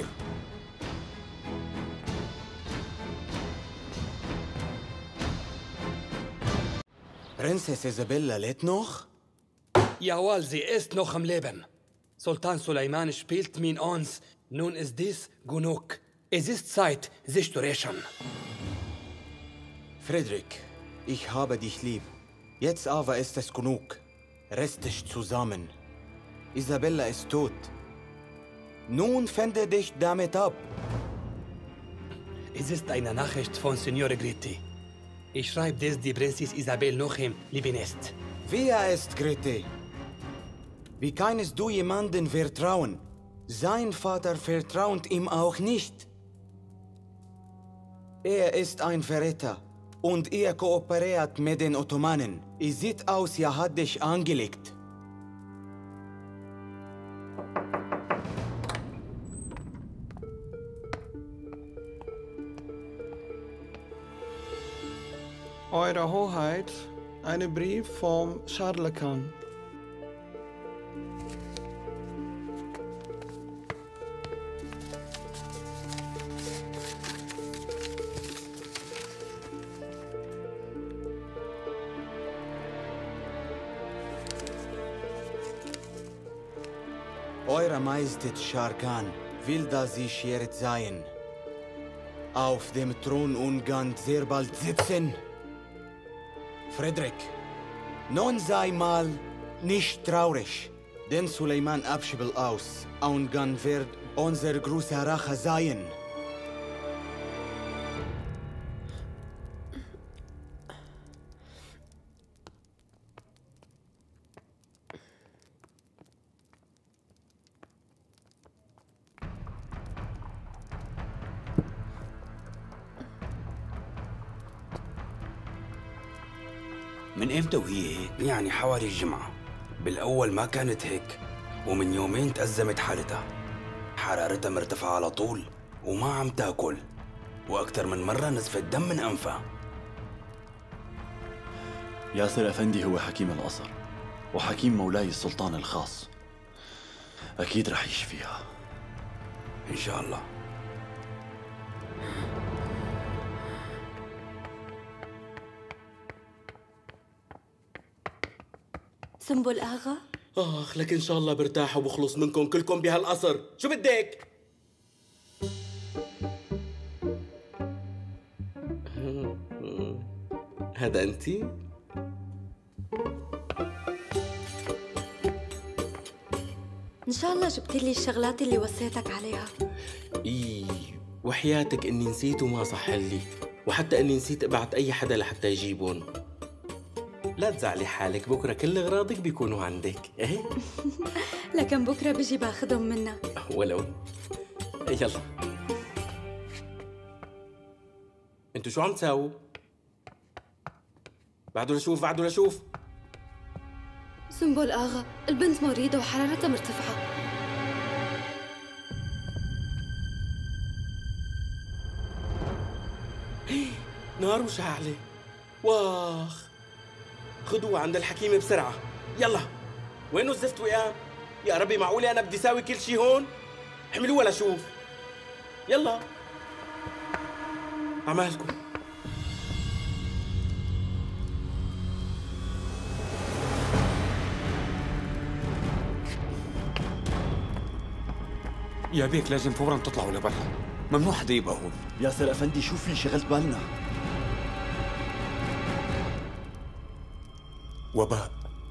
Prinzess Isabella lebt noch? Jawohl, sie ist noch am Leben. Sultan Suleiman spielt mit uns. Nun ist dies genug. Es ist Zeit, sich zu rächen. Friedrich, ich habe dich lieb. Jetzt aber ist es genug. Rest dich zusammen. Isabella ist tot. Nun finde dich damit ab. Es ist eine Nachricht von Signore Gritti. Ich schreibe dies die Prinzessin Isabel noch im Leben ist. Wer ist Gritti? Wie kannst du jemandem vertrauen? Sein Vater vertraut ihm auch nicht. Er ist ein Verräter und er kooperiert mit den Ottomanen. Es sieht aus, er hat dich angelegt. Eure Hoheit, ein Brief vom Scharlakan. Eure Majestät Scharkan will, dass Sie Scheret sein. Auf dem Thron Ungarn sehr bald sitzen. Friedrich, nun sei mal nicht traurig, denn Suleiman Abschibel aus Ungarn wird unser großer Rache sein. من امتى وهي هيك؟ يعني حوالي الجمعة. بالأول ما كانت هيك، ومن يومين تأزمت حالتها. حرارتها مرتفعة على طول وما عم تاكل، وأكثر من مرة نزفت دم من أنفها. ياسر أفندي هو حكيم القصر وحكيم مولاي السلطان الخاص. أكيد رح يشفيها إن شاء الله. سنبل آغا؟ آخ لك إن شاء الله برتاح وبخلص منكم كلكم بهالقصر، شو بدك؟ هذا أنتي؟ إن شاء الله جبت لي الشغلات اللي وصيتك عليها. إيه وحياتك إني نسيت وما صح لي، وحتى إني نسيت أبعت أي حدا لحتى يجيبون. لا تزعلي حالك، بكرة كل أغراضك بيكونوا عندك. إيه؟ لكن بكرة بيجي باخذهم منك. ولو. يلا. انتوا شو عم تساووا؟ بعده لشوف بعده لشوف. سنبل آغا، البنت مريضة وحرارتها مرتفعة. نار وشعلة. واخ. خدوها عند الحكيمة بسرعة، يلا. وينو الزفت وقام؟ يا ربي معقولة أنا بدي ساوي كل شي هون؟ حملوها لشوف. يلا. عمالكم. يا بيك لازم فورا تطلعوا لبرا، ممنوع حدا يبقى هون. ياسر أفندي شو في؟ شغلت بالنا. وباء.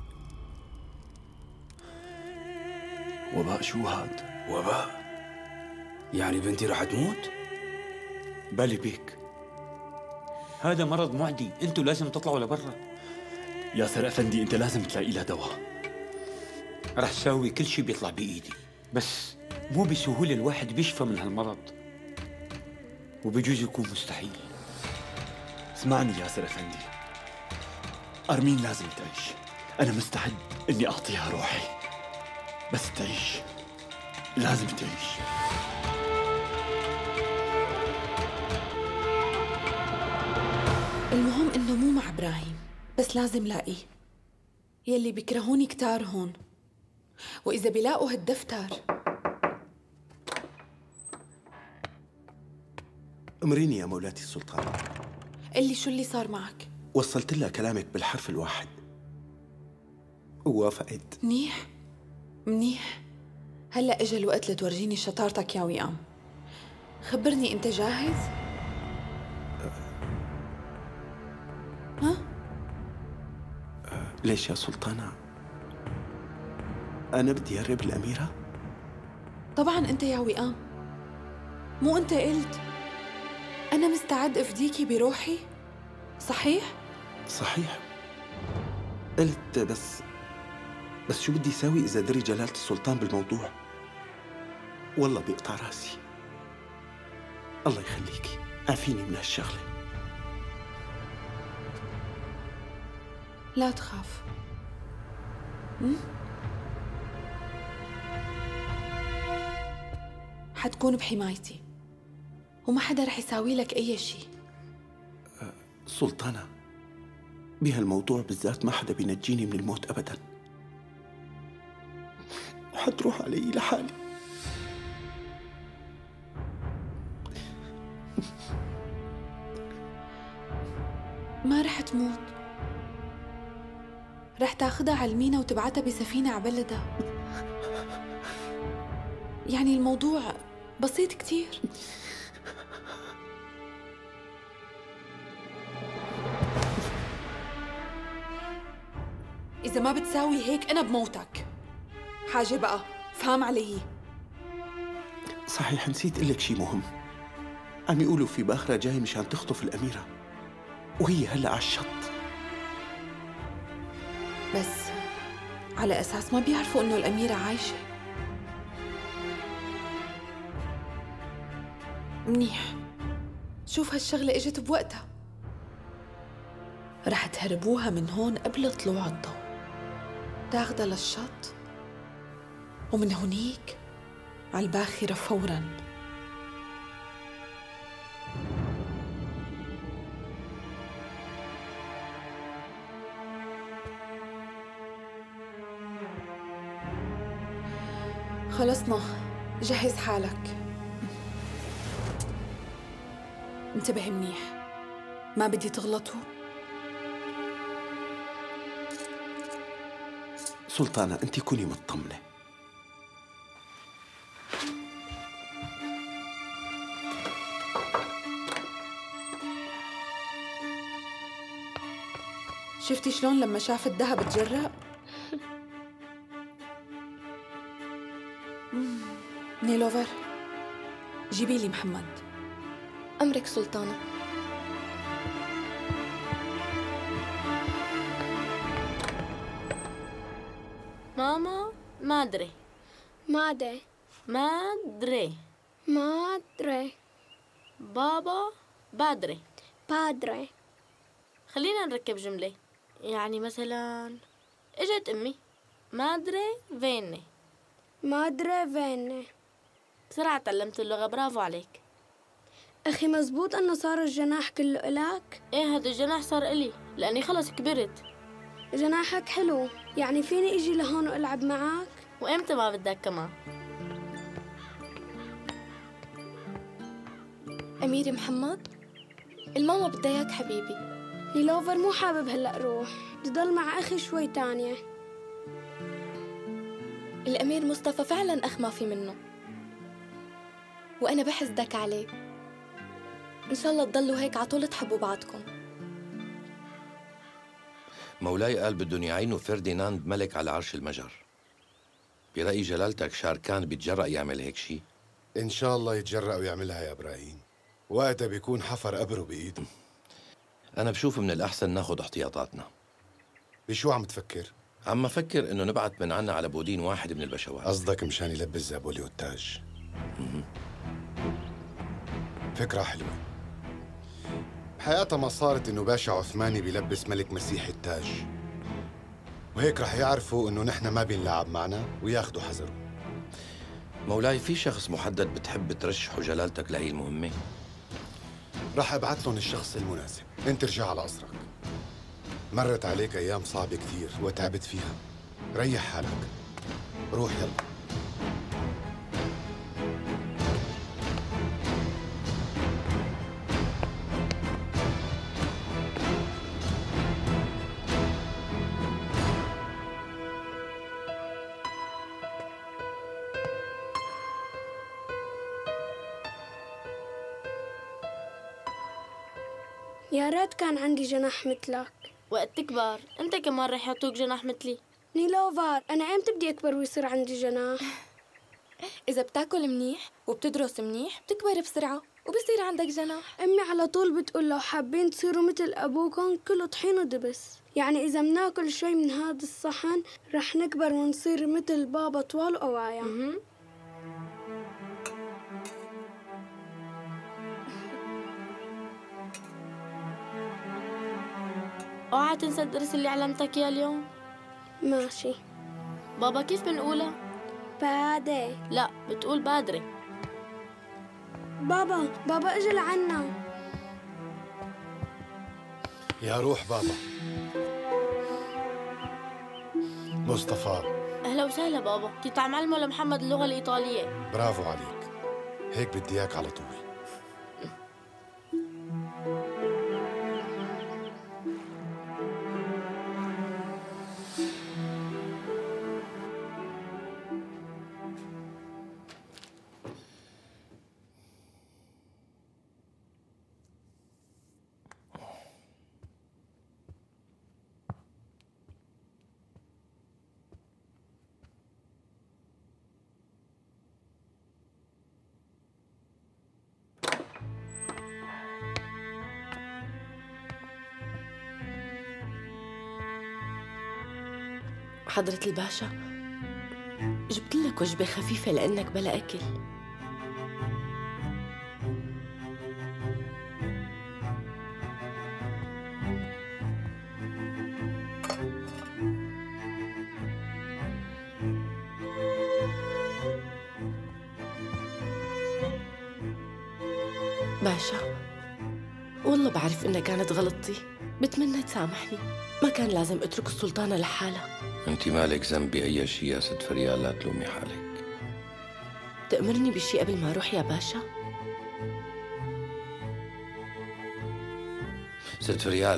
وباء شو هاد؟ وباء؟ يعني بنتي رح تموت؟ بالي بيك، هذا مرض معدي، انتوا لازم تطلعوا لبرا. ياسر أفندي انت لازم تلاقي لها دواء. رح ساوي كل شي بيطلع بإيدي، بس مو بسهولة الواحد بيشفى من هالمرض، وبجوز يكون مستحيل. اسمعني ياسر أفندي، أرمين لازم تعيش. أنا مستعد إني أعطيها روحي، بس تعيش، لازم تعيش. المهم إنه مو مع إبراهيم، بس لازم لاقيه. يلي بيكرهوني كتار هون، وإذا بيلاقوا هالدفتر. أمريني يا مولاتي السلطان. قلي شو اللي صار معك؟ وصلت لها كلامك بالحرف الواحد ووافقت. منيح منيح. هلأ إجا الوقت لتورجيني شطارتك يا وئام. خبرني أنت جاهز؟ ها؟ ليش يا سلطانة؟ أنا بدي أقرب الأميرة؟ طبعاً أنت يا وئام، مو أنت قلت أنا مستعد أفديكي بروحي؟ صحيح؟ صحيح قلت، بس بس شو بدي ساوي إذا دري جلالة السلطان بالموضوع؟ والله بيقطع راسي. الله يخليكي، عافيني من هالشغلة. لا تخاف. م? حتكون بحمايتي وما حدا رح يساوي لك أي شيء. سلطانة، بهالموضوع بالذات ما حدا بينجيني من الموت أبدا، وحتروح علي لحالي. ما رح تموت، رح تاخدها على المينا وتبعتها بسفينة على بلدها. يعني الموضوع بسيط كتير. إذا ما بتساوي هيك أنا بموتك. حاجة بقى، فهم علي. صحيح نسيت قلك شي مهم. عم يقولوا في باخرة جاي مشان تخطف الأميرة، وهي هلأ على الشط. بس على أساس ما بيعرفوا إنه الأميرة عايشة. منيح، شوف هالشغلة إجت بوقتها. رح تهربوها من هون قبل طلوع الضوء، تاخدها للشط، ومن هونيك على الباخرة فوراً. خلصنا، جهز حالك. انتبه منيح، ما بدي تغلطوا. سلطانة، أنت كوني مطمنة. شفتي شلون لما شاف الذهب تجرأ؟ نيلوفر، جيبي لي محمد. أمرك سلطانة. ماما ما أدري. ما أدري. ما أدري. ما أدري. بابا بادري. بادري. خلينا نركب جملة، يعني مثلا اجت أمي ما أدري فيني. ما أدري فيني. بسرعة تعلمت اللغة، برافو عليك. أخي مزبوط أنه صار الجناح كله إلك؟ إيه، هذا الجناح صار إلي لأني خلص كبرت. جناحك حلو، يعني فيني إجي لهون وألعب معك؟ وإمتى ما بدك كمان؟ أميري محمد، الماما بدها إياك حبيبي. نيلوفر مو حابب هلأ روح، بدي ضل مع أخي شوي تانية. الأمير مصطفى فعلاً أخ ما في منه، وأنا بحسدك عليه. إن شاء الله تضلوا هيك عطول تحبوا بعضكم. مولاي قال بدهم يعينوا فرديناند ملك على عرش المجر. برأي جلالتك شاركان بيتجرأ يعمل هيك شيء؟ إن شاء الله يتجرأ ويعملها يا إبراهيم، وقتها بيكون حفر قبره بإيده. أنا بشوف من الأحسن ناخد احتياطاتنا. بشو عم تفكر؟ عم أفكر إنه نبعت من عنا على بودين واحد من البشوات. قصدك مشان يلبس زابوليو التاج؟ فكرة حلوة. بحياتها ما صارت إنه باشا عثماني بيلبس ملك مسيحي التاج، وهيك رح يعرفوا إنه نحن ما بينلعب معنا وياخدوا حذره. مولاي، في شخص محدد بتحب ترشحه جلالتك لهي المهمة؟ رح أبعث لهم الشخص المناسب. أنت ارجع على قصرك. مرت عليك أيام صعبة كتير وتعبت فيها، ريح حالك. روح يلا. يا ريت كان عندي جناح مثلك. وقت تكبر انت كمان رح يعطوك جناح مثلي. نيلوفر، انا امتى بدي اكبر ويصير عندي جناح؟ إذا بتاكل منيح وبتدرس منيح بتكبر بسرعة وبصير عندك جناح. امي على طول بتقول لو حابين تصيروا مثل ابوكم كله طحين ودبس، يعني اذا بناكل شوي من هذا الصحن رح نكبر ونصير مثل بابا طوال وقوايا. اوعى تنسى الدرس اللي علمتك اياه اليوم. ماشي. بابا كيف بنقولها؟ بادي. لا بتقول بادري. بابا بابا اجى لعنا. يا روح بابا. مصطفى. اهلا وسهلا بابا، كنت عم علمه لمحمد اللغة الإيطالية. برافو عليك، هيك بدي اياك على طول. حضرة الباشا، جبت لك وجبة خفيفة لأنك بلا أكل. باشا، والله بعرف إنها كانت غلطتي، بتمنى تسامحني. ما كان لازم أترك السلطانة لحالها. انت مالك ذنب بأي شيء يا ست فريال، لا تلومي حالك. تأمرني بشي قبل ما أروح يا باشا؟ ست فريال،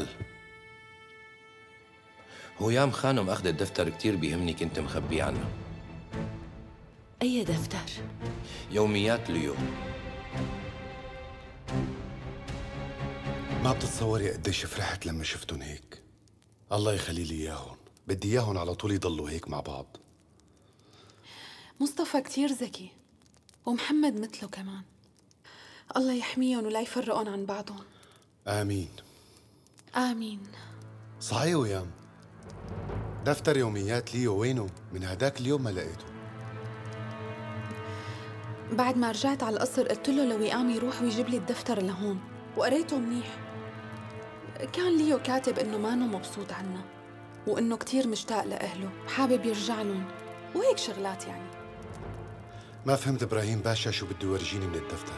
هو يام خانم أخذ الدفتر كتير بيهمني كنت مخبيه عنه. أي دفتر؟ يوميات ليو. ما بتتصوري قديش فرحت لما شفتن هيك. الله يخلي لي اياهم، بدي اياهم على طول يضلوا هيك مع بعض. مصطفى كتير ذكي، ومحمد مثله كمان. الله يحميهم ولا يفرقون عن بعضهم. آمين. آمين. صحيح ويام، دفتر يوميات ليو وينه؟ من هداك اليوم ما لقيته. بعد ما رجعت على القصر قلت له لوئام يروح ويجيب لي الدفتر لهون، وقريته منيح. كان ليو كاتب إنه مانو مبسوط عنا، وإنه كتير مشتاق لأهله، حابب يرجع لهم، وهيك شغلات يعني. ما فهمت إبراهيم باشا شو بده يورجيني من الدفتر.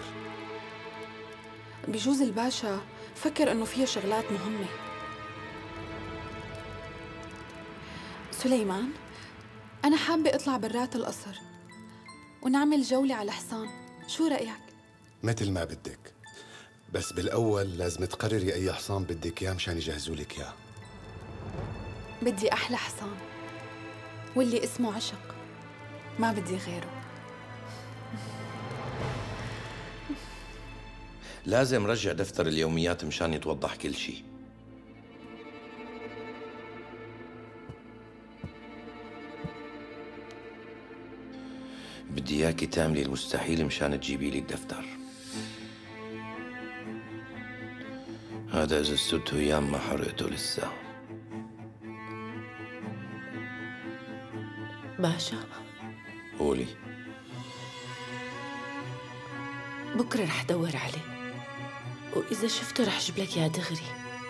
بجوز الباشا فكر إنه فيه شغلات مهمة. سليمان، أنا حابة أطلع برات القصر ونعمل جولة على حصان، شو رأيك؟ مثل ما بدك، بس بالأول لازم تقرري أي حصان بدك إياه مشان يجهزوا لك إياه. بدي أحلى حصان، واللي اسمه عشق، ما بدي غيره. لازم رجع دفتر اليوميات مشان يتوضح كل شيء. بدي اياكي تعملي المستحيل مشان تجيبي لي الدفتر. هذا اذا استدته ايام ما حرقته لسه. باشا، قولي. بكره رح دور عليه، وإذا شفته رح جيب لك يا دغري.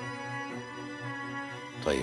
طيب.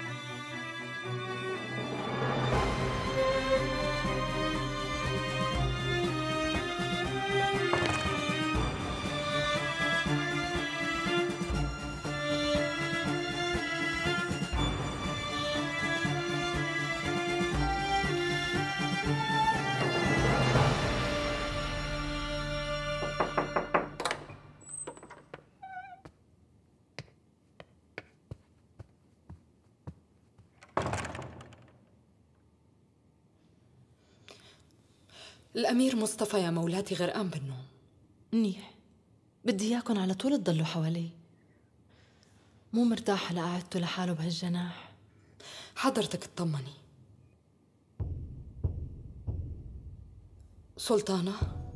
الأمير مصطفى يا مولاتي غرقان بالنوم. منيح، بدي إياكن على طول تضلوا حواليه. مو مرتاحة لقعدته لحاله بهالجناح. حضرتك اطمني. سلطانة،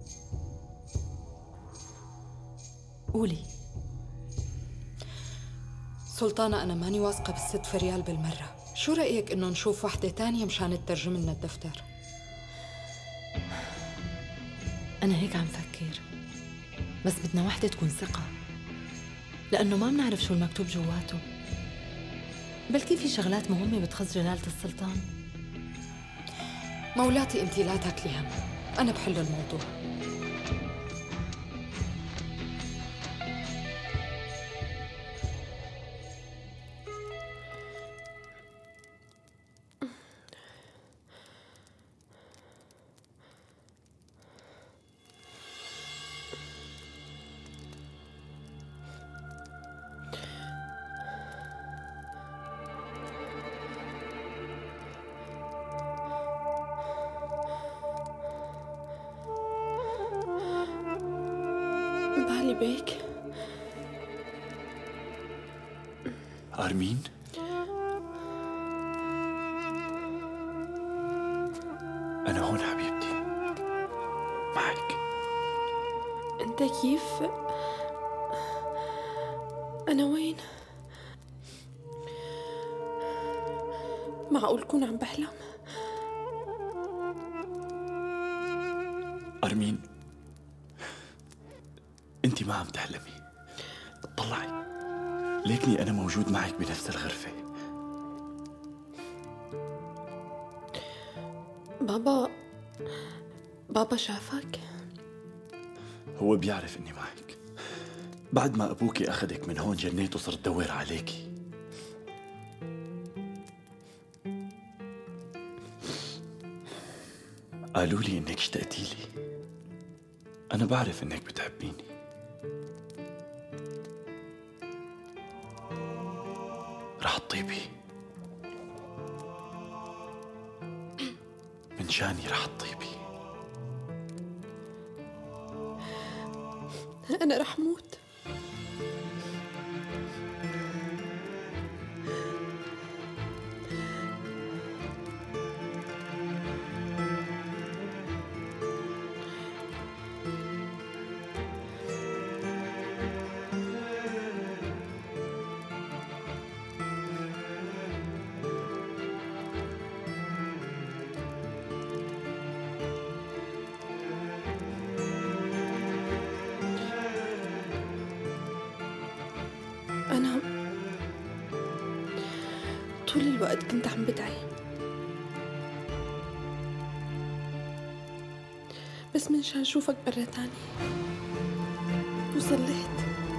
قولي. سلطانة، أنا ماني واثقة بالست فريال بالمرة. شو رأيك إنه نشوف وحدة تانية مشان تترجم لنا الدفتر؟ أنا هيك عم فكر، بس بدنا وحدة تكون ثقة، لأنه ما بنعرف شو المكتوب جواته. بلكي في شغلات مهمة بتخص جلالة السلطان. مولاتي انتي لا تاكلي هم، أنا بحل الموضوع. بالي بيك. أرمين؟ أنا هون حبيبتي، معك. أنت كيف؟ أنا وين؟ معقول كون عم بحلم؟ أرمين، أنت ما عم تحلمي، اطلعي، ليكني أنا موجود معك بنفس الغرفة. بابا بابا شافك؟ هو بيعرف إني معك. بعد ما أبوكي أخذك من هون جنيت وصرت دور عليكي. قالوا لي إنك اشتقتي لي. أنا بعرف إنك بتحبيني. رح تطيبي من شاني، رح تطيبي. أنا رح موت. أنا طول الوقت كنت عم بدعي، بس منشان شوفك مرة تانية وصليت.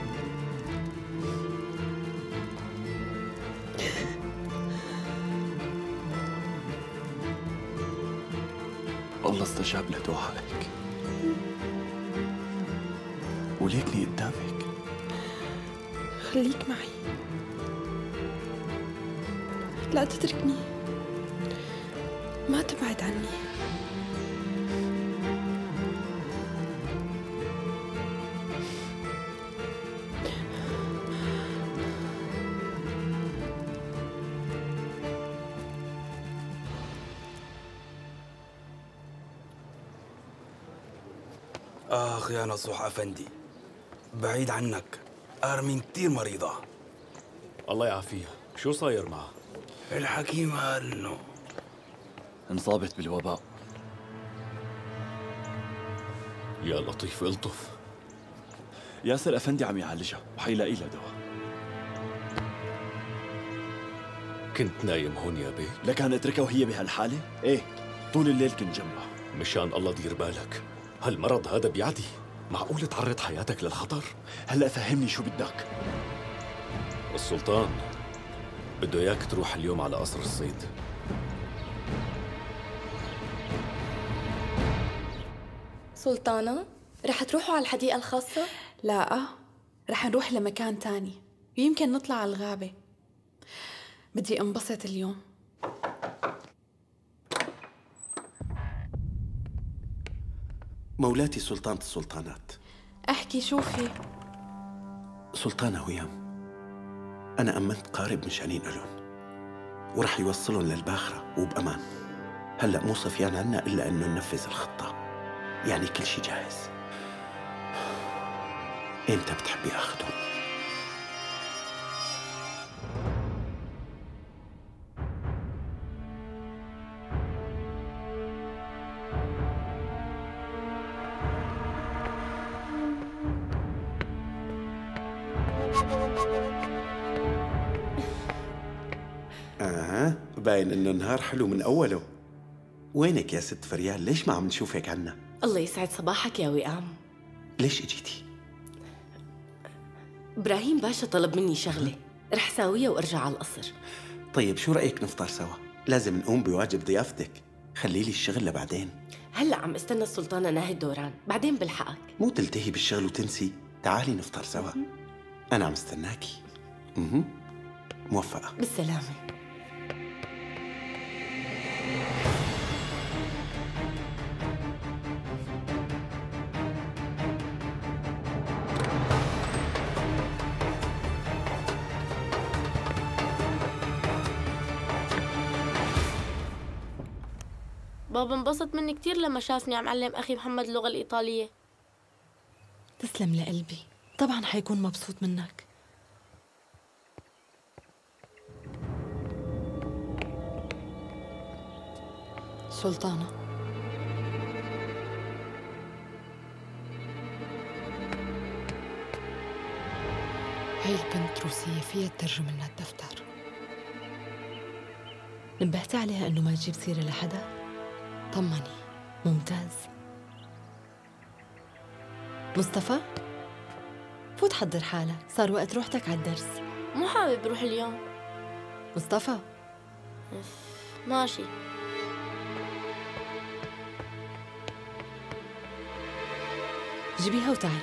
الله استجاب لدعائك، وليكني قدامك. خليك معي، لا تتركني، ما تبعد عني. آخ يا نصوح أفندي، بعيد عنك، أرمين كتير مريضة. الله يعافيها. شو صاير معها؟ الحكيم قال إنه انصابت بالوباء. يا لطيف الطف. ياسر أفندي عم يعالجها وحيلاقي لها دواء. كنت نايم هون يا بيه؟ لكان اتركها وهي بهالحالة؟ ايه، طول الليل كنت جنبها. مشان الله دير بالك، هالمرض هذا بيعدي، معقول تعرض حياتك للخطر؟ هلأ فهمني شو بدك. السلطان بده اياك تروح اليوم على قصر الصيد. سلطانة، رح تروحوا على الحديقة الخاصة؟ لا، رح نروح لمكان تاني، يمكن نطلع على الغابة. بدي انبسط اليوم. مولاتي سلطانة السلطانات. احكي، شو في؟ سلطانة هيام، أنا أمنت قارب مشانين ألون ورح يوصلهم للباخرة وبأمان. هلأ مو صفيان عنا إلا أنه ننفذ الخطة، يعني كل شي جاهز. إمتى بتحبي أخذهم؟ باين إنه النهار حلو من أوله. وينك يا ست فريال؟ ليش ما عم نشوفك عنا؟ الله يسعد صباحك يا وئام. ليش اجيتي؟ إبراهيم باشا طلب مني شغلة رح ساويها وأرجع على القصر. طيب شو رأيك نفطر سوا؟ لازم نقوم بواجب ضيافتك. خلي لي الشغل لبعدين. هلأ عم استنى السلطانة ناهد دوران، بعدين بلحقك. مو تلتهي بالشغل وتنسي. تعالي نفطر سوا. أنا عم استناكي. اها موفقة. بالسلامة. بابا انبسط مني كتير لما شافني عم علم أخي محمد اللغة الإيطالية. تسلم لقلبي، طبعا حيكون مبسوط منك. سلطانة، هاي البنت روسية فيها تترجم لنا الدفتر. نبهتي عليها انه ما تجيب سيرة لحدا؟ طمني. ممتاز. مصطفى، فوت حضر حالك، صار وقت روحتك على الدرس. مو حابب روح اليوم. مصطفى ماشي. جيبيها وتعي.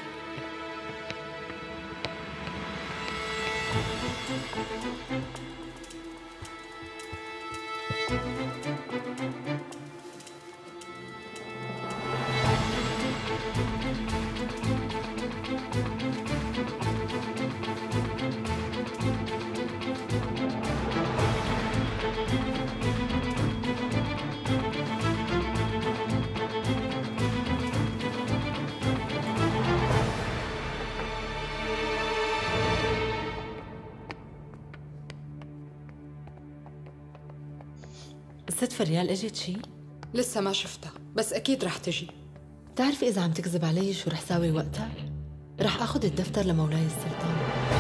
الست فريال اجت شي؟ لسه ما شفتها، بس أكيد رح تجي. بتعرفي إذا عم تكذب علي شو رح ساوي وقتها؟ رح أخذ الدفتر لمولاي السلطان.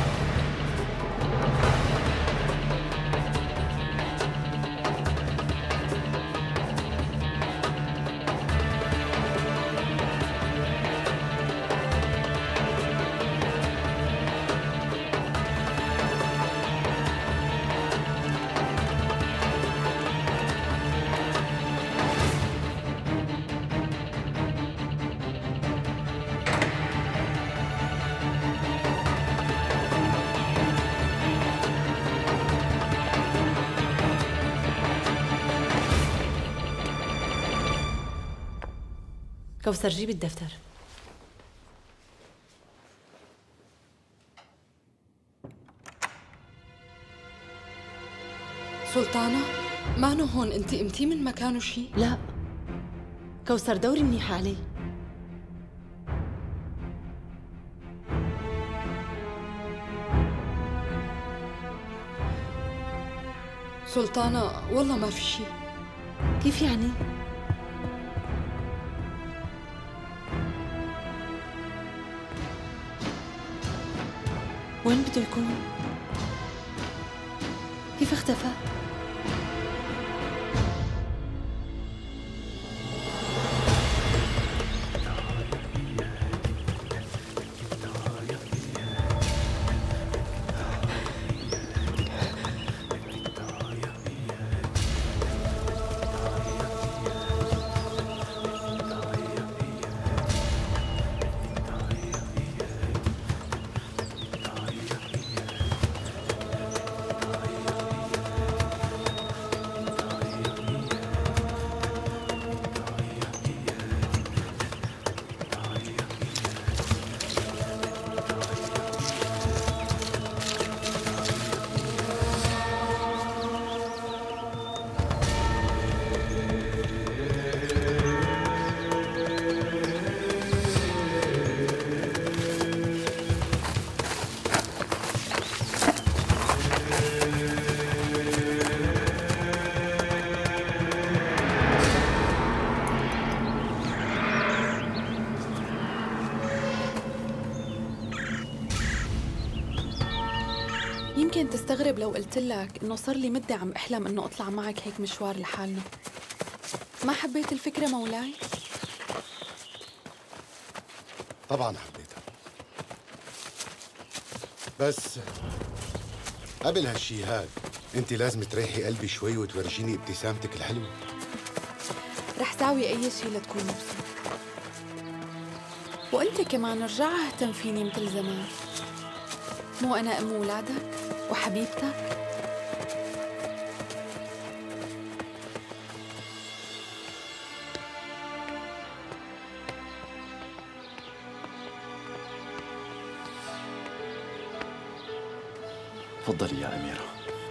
كوثر جيبي الدفتر. سلطانة، ما نو هون انت قمتي من مكانه شي؟ لا كوثر، دوري منيحة عليه. سلطانة والله ما في شي. كيف يعني؟ وين بده يكون؟ كيف اختفى؟ يمكن تستغرب لو قلت لك إنه صار لي مدة عم أحلم إنه أطلع معك هيك مشوار لحالنا. ما حبيت الفكرة مولاي؟ طبعا حبيتها، بس قبل هالشي هاد انت لازم تريحي قلبي شوي وتورجيني ابتسامتك الحلوة. رح ساوي أي شي لتكون مبسوط، وأنت كمان رجع اهتم فيني مثل زمان. مو أنا أم ولادك وحبيبتك؟ تفضلي يا أميرة.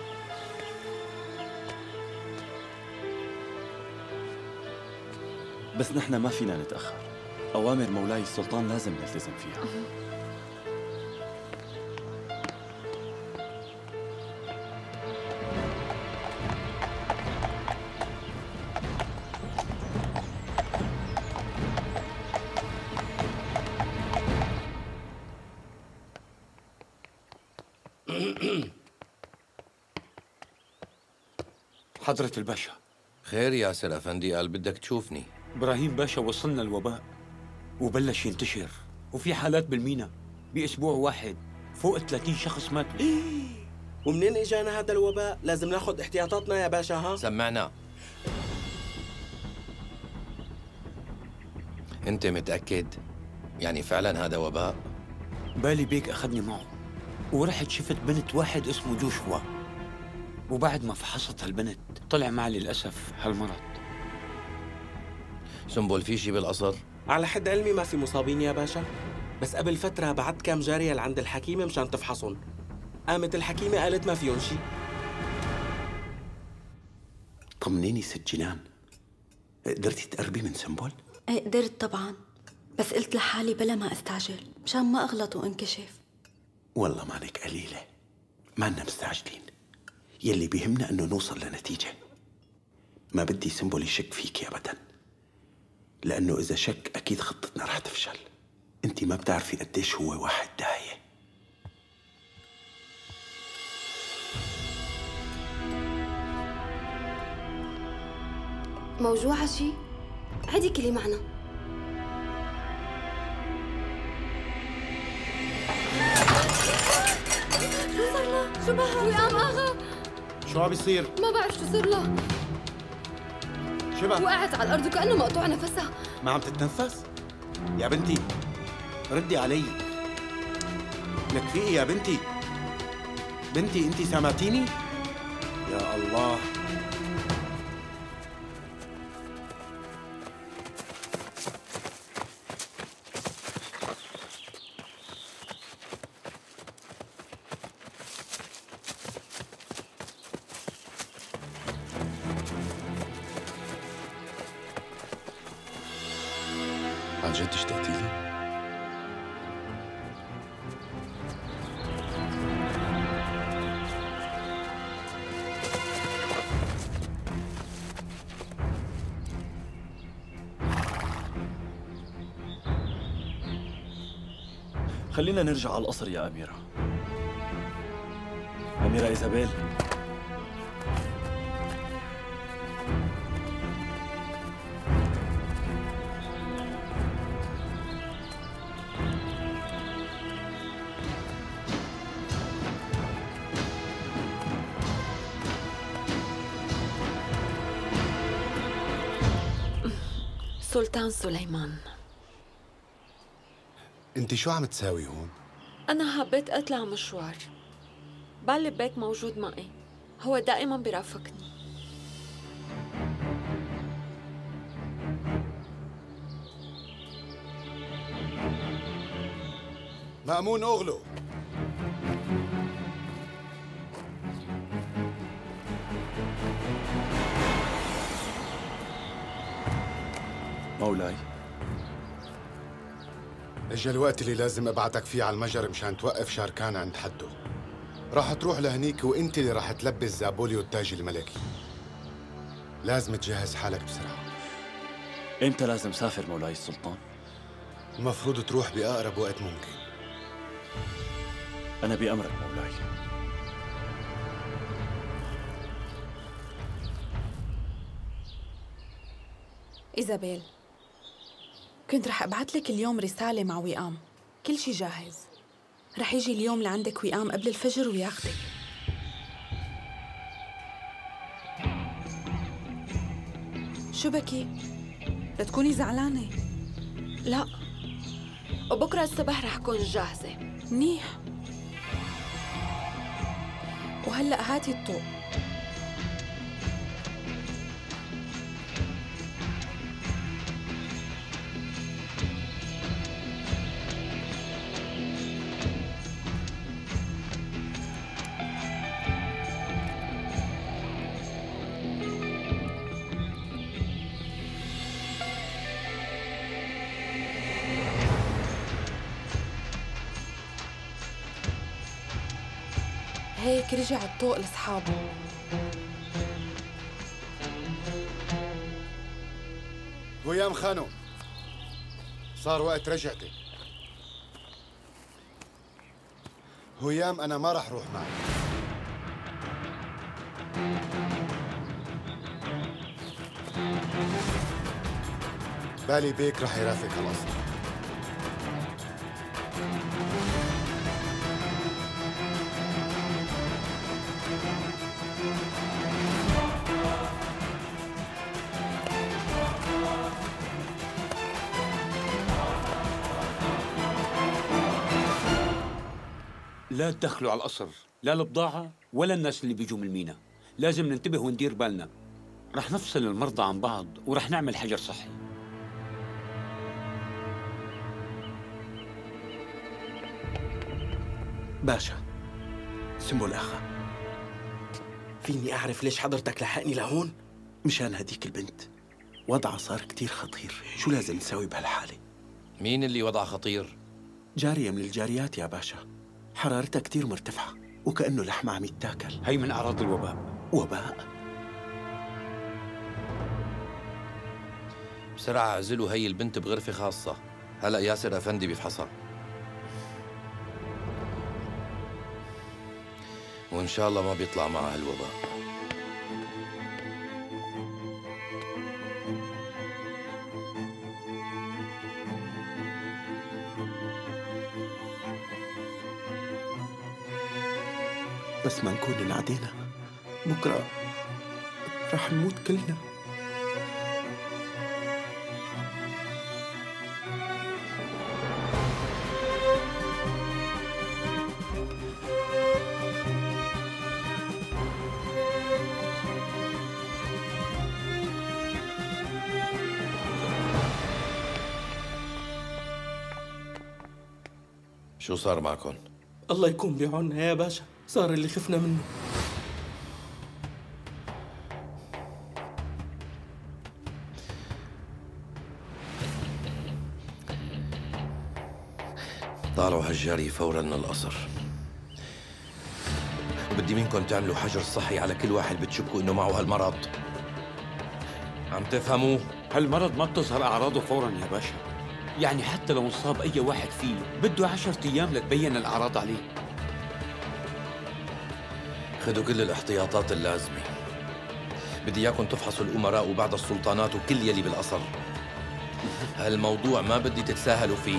بس نحن ما فينا نتأخر، أوامر مولاي السلطان لازم نلتزم فيها. حضرة الباشا. خير ياسر أفندي، قال بدك تشوفني. إبراهيم باشا وصلنا الوباء وبلش ينتشر، وفي حالات بالمينا بأسبوع واحد فوق ثلاثين شخص ماتوا. إيه؟ ومنين إجانا هذا الوباء؟ لازم ناخذ احتياطاتنا يا باشا. ها سمعنا. أنت متأكد؟ يعني فعلا هذا وباء؟ بالي بيك أخذني معه ورحت شفت بنت واحد اسمه جوشوا، وبعد ما فحصت هالبنت طلع معي للأسف هالمرض. سنبل في شي بالقصر؟ على حد علمي ما في مصابين يا باشا، بس قبل فترة بعت كام جارية لعند الحكيمة مشان تفحصهم. قامت الحكيمة قالت ما فيهم شي. طمنيني ست جنان، قدرتي تقربي من سنبل؟ ايه قدرت طبعا، بس قلت لحالي بلا ما استعجل مشان ما اغلط وانكشف. والله مالك قليلة، ما لنا مستعجلين. يلي بيهمنا انه نوصل لنتيجة. ما بدي سنبل يشك فيكي ابدا، لانه اذا شك اكيد خطتنا رح تفشل. انت ما بتعرفي قديش هو واحد داهية. موجوعة شي؟ عيدي كلي معنا. شو صار له؟ شو بها؟ وقام اغا. شو عم بيصير؟ ما بعرف شو صار له. شو بها؟ وقعت على الارض وكأنه مقطوع نفسها. ما عم تتنفس؟ يا بنتي ردي علي. لك في إيه يا بنتي؟ بنتي انت سامعتيني؟ يا الله. عن جد اشتقتي لي؟ خلينا نرجع على القصر يا أميرة. أميرة إيزابيل، سلطان سليمان، انت شو عم تساوي هون؟ أنا حبيت أطلع مشوار. بالي بيك موجود معي، هو دائما بيرافقني. مأمون أغلو. مولاي، اجا الوقت اللي لازم ابعتك فيه على المجر مشان توقف شاركان عند حده. راح تروح لهنيك وانت اللي راح تلبس زابوليو التاج الملكي. لازم تجهز حالك بسرعة. امتى لازم سافر مولاي السلطان؟ المفروض تروح بأقرب وقت ممكن. أنا بأمرك مولاي. إيزابيل، كنت رح أبعت لك اليوم رسالة مع وئام، كل شي جاهز. رح يجي اليوم لعندك وئام قبل الفجر وياخدك. شو بكي؟ لتكوني زعلانة؟ لا، وبكرة الصبح رح كون جاهزة. منيح. وهلأ هاتي الطوق. هيك رجع الضوء لاصحابه. هيام خانو، صار وقت رجعتك. هيام أنا ما رح روح معك. بالي بيك رح يرافق الأصل. لا تدخلوا على القصر، لا البضاعة ولا الناس اللي بيجوا من المينا. لازم ننتبه وندير بالنا. رح نفصل المرضى عن بعض ورح نعمل حجر صحي. باشا، سنبل أخا، فيني أعرف ليش حضرتك لحقني لهون؟ مشان هديك البنت وضعها صار كتير خطير. شو لازم نسوي بهالحالة؟ مين اللي وضعها خطير؟ جارية من الجاريات يا باشا، حرارتها كتير مرتفعة وكأنه لحمة عم يتاكل. هي من أعراض الوباء. وباء؟ بسرعة اعزلوا هي البنت بغرفة خاصة. هلأ ياسر أفندي بيفحصها، وإن شاء الله ما بيطلع معها الوباء. بس ما نكون انعدينا بكرة رح نموت كلنا. شو صار معكم؟ الله يكون بعوننا يا باشا، صار اللي خفنا منه. طالعوا هالجاري فورا من القصر، وبدي منكم تعملوا حجر صحي على كل واحد بتشكوا انه معه هالمرض. عم تفهموا؟ هالمرض ما بتظهر أعراضه فورا يا باشا، يعني حتى لو انصاب أي واحد فيه بده عشرة أيام لتبين الأعراض عليه. خذوا كل الاحتياطات اللازمة. بدي اياكم تفحصوا الأمراء وبعض السلطانات وكل يلي بالقصر. هالموضوع ما بدي تتساهلوا فيه.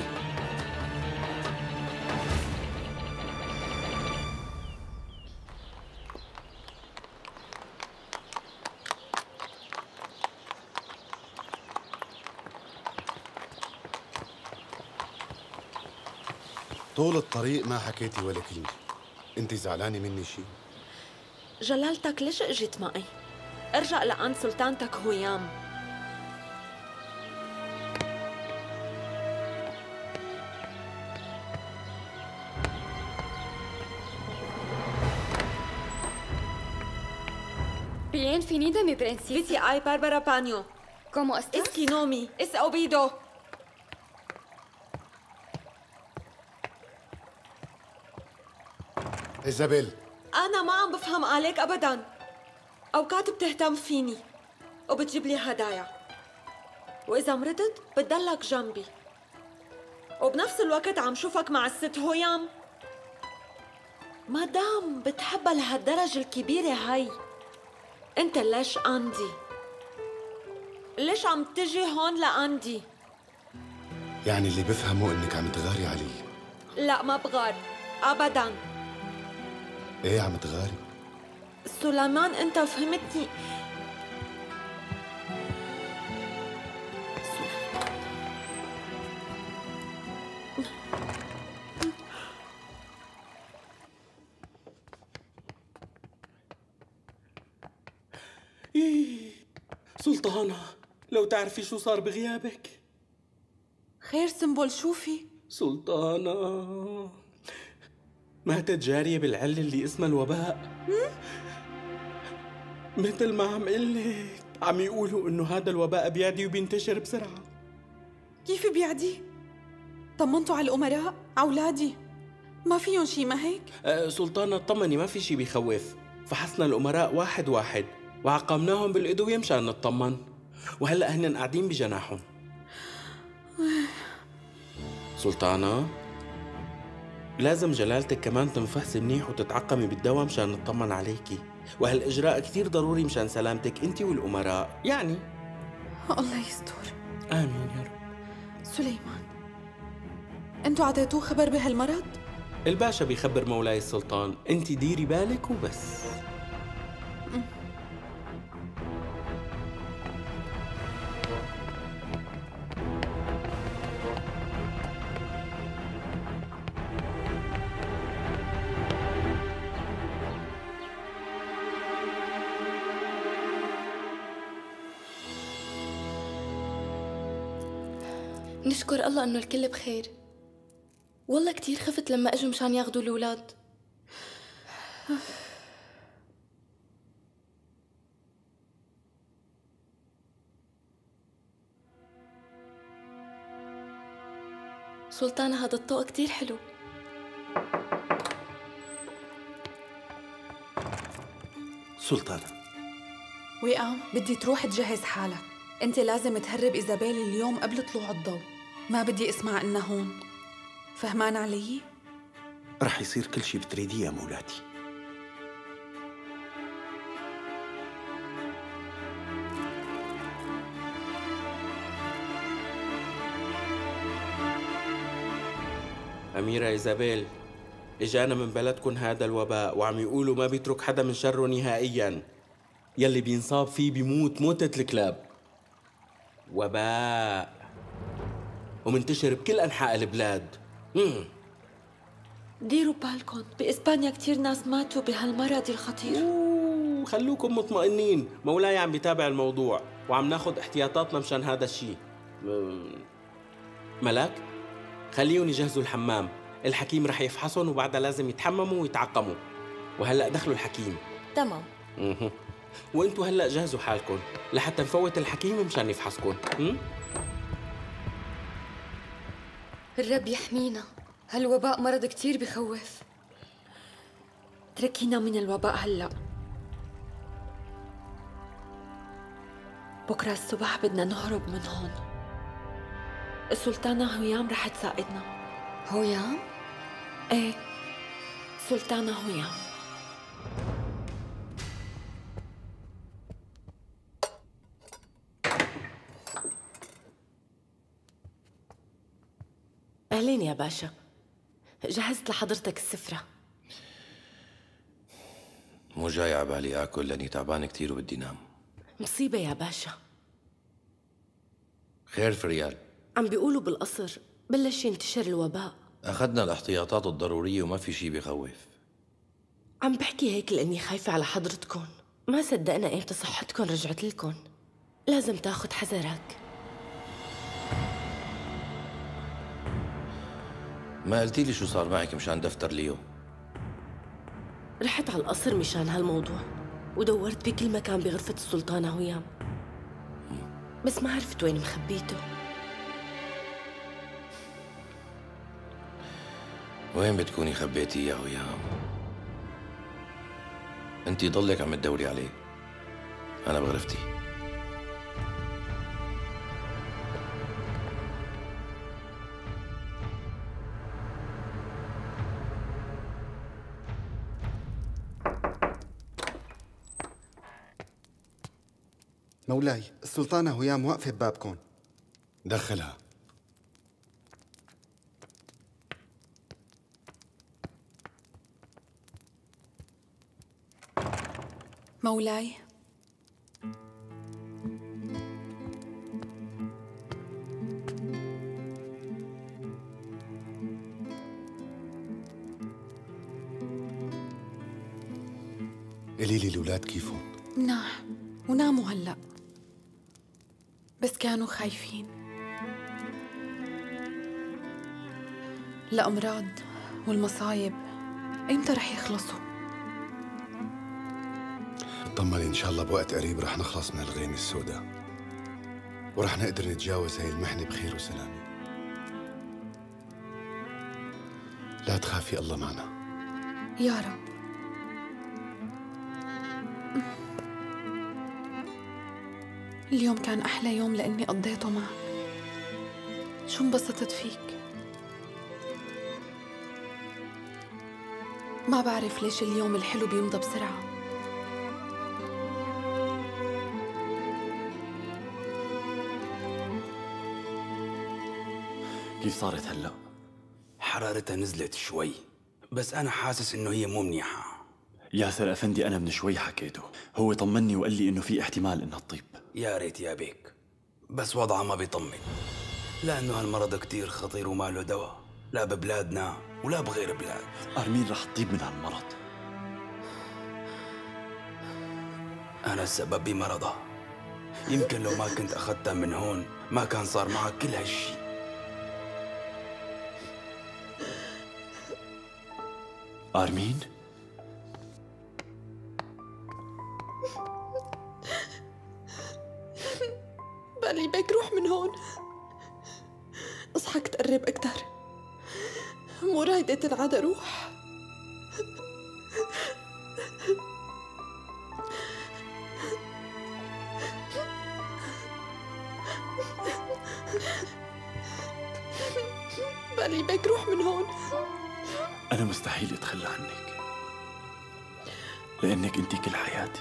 طول الطريق ما حكيتي ولا كلمة. انت زعلانة مني شي؟ جلالتك ليش اجيت معي؟ ارجع لعند سلطانتك هيام. Bien finita mi princesa. Viti ai Barbara Pagno. ¿Cómo estás? Es Kinomi. Es Obido. إيزابيل، أنا ما عم بفهم عليك أبداً. أوقات بتهتم فيني وبتجيب لي هدايا، وإذا مرضت بتضلك جنبي، وبنفس الوقت عم شوفك مع الست هيام. ما دام بتحبها لهالدرجة الكبيرة هاي، أنت ليش عندي؟ ليش عم تجي هون لعندي؟ يعني اللي بفهمه انك عم تغاري علي. لا ما بغار ابدا. ايه عم تغاري؟ سليمان انت فهمتني. إيه سلطانة، لو تعرفي شو صار بغيابك. خير سنبل، شو في؟ سلطانة، ماتت جارية بالعلة اللي اسمها الوباء. مثل ما عم قلك، عم يقولوا انه هذا الوباء بيعدي وبينتشر بسرعة. كيف بيعدي؟ طمنتوا على الأمراء؟ أولادي ما فيهم شي ما هيك؟ أه سلطانة اطمني، ما في شي بيخوف. فحصنا الأمراء واحد واحد وعقمناهم بالأدوية مشان نطمن، وهلأ هن قاعدين بجناحهم. سلطانة، لازم جلالتك كمان تنفحصي منيح وتتعقمي بالدواء مشان نطمن عليكي، وهالإجراء كتير ضروري مشان سلامتك انت والأمراء يعني. الله يستر. آمين يا رب. سليمان، انتوا عطيتوه خبر بهالمرض؟ الباشا بيخبر مولاي السلطان، انت ديري بالك وبس. نشكر الله انه الكل بخير. والله كتير خفت لما اجوا مشان ياخدوا الاولاد. سلطانة، هذا الطوق كتير حلو. سلطانة، وئام بدي تروح تجهز حالك. انت لازم تهرب ايزابيل اليوم قبل طلوع الضوء. ما بدي اسمع انها هون. فهمان علي؟ رح يصير كل شي بتريديه يا مولاتي. أميرة إيزابيل، إجانا من بلدكن هذا الوباء وعم يقولوا ما بيترك حدا من شره نهائياً. يلي بينصاب فيه بيموت موتة الكلاب. وباء ومنتشر بكل أنحاء البلاد. مم. ديروا بالكم، بإسبانيا كتير ناس ماتوا بهالمرض الخطير. أوه، خلوكم مطمئنين، مولاي عم بيتابع الموضوع وعم ناخد احتياطاتنا مشان هذا الشيء. ملاك، خليهم يجهزوا الحمام، الحكيم رح يفحصهم وبعدها لازم يتحمموا ويتعقموا. وهلأ دخلوا الحكيم. تمام. اها. وانتوا هلأ جهزوا حالكم لحتى نفوت الحكيم مشان يفحصكم. الرب يحمينا، هالوباء مرض كتير بخوف. تركينا من الوباء هلأ. بكرة الصبح بدنا نهرب من هون. السلطانة هيام رح تساعدنا. هيام؟ ايه، سلطانة هيام. أهلين يا باشا، جهزت لحضرتك السفرة. مو جاي عبالي آكل لأني تعبان كتير وبدي نام. مصيبة يا باشا. خير فريال؟ عم بيقولوا بالقصر بلش ينتشر الوباء. أخذنا الاحتياطات الضرورية وما في شي بخوف. عم بحكي هيك لأني خايفة على حضرتكم. ما صدقنا إمتى صحتكم رجعت لكم. لازم تاخد حذرك. ما قلتي لي شو صار معك مشان دفتر ليو؟ رحت على القصر مشان هالموضوع ودورت بكل مكان بغرفة السلطانة هيام، بس ما عرفت وين مخبيته. وين بتكوني خبيتيه يا هيام؟ انتي ضلك عم تدوري عليه، أنا بغرفتي. مولاي، السلطانة هيام واقفة ببابكم. دخلها. مولاي، قولي لي الأولاد كيفهم؟ مناح وناموا هلأ، بس كانوا خايفين. الأمراض والمصايب إمتى رح يخلصوا؟ اطمني إن شاء الله بوقت قريب رح نخلص من الغيمة السوداء ورح نقدر نتجاوز هاي المحنة بخير وسلامة. لا تخافي، الله معنا. يا رب. اليوم كان أحلى يوم لأني قضيته معك. شو انبسطت فيك. ما بعرف ليش اليوم الحلو بيمضى بسرعة. كيف صارت هلأ؟ حرارتها نزلت شوي، بس أنا حاسس إنه هي مو منيحة. ياسر أفندي أنا من شوي حكيته، هو طمني وقال لي إنه في احتمال إنها تطيب. يا ريت يا بيك، بس وضعها ما بيطمن، لأنه هالمرض كتير خطير وما له دواء، لا ببلادنا ولا بغير بلاد. أرمين رح تطيب من هالمرض. أنا السبب بمرضها. يمكن لو ما كنت أخذتها من هون ما كان صار معك كل هالشي. أرمين؟ بالي بيك روح من هون. اصحك تقرب أكتر، مو رايدة تنعاد روح. بالي بيك روح من هون. أنا مستحيل أتخلى عنك لأنك أنت كل حياتي.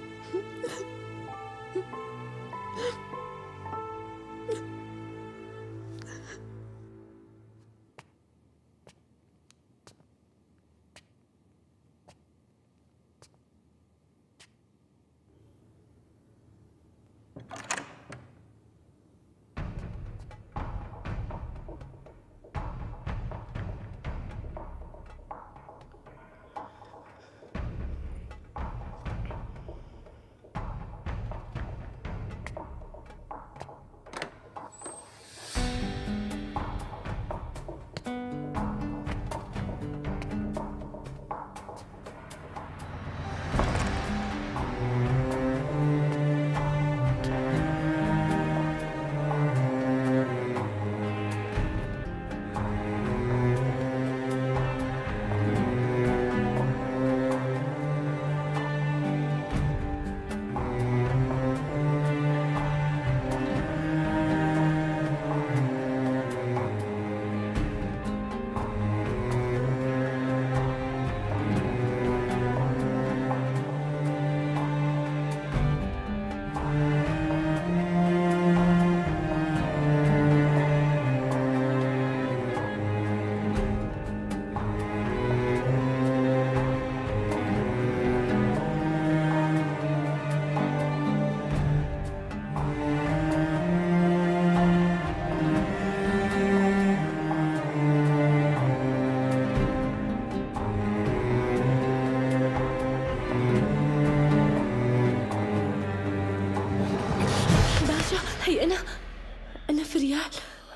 هي أنا أنا فريال.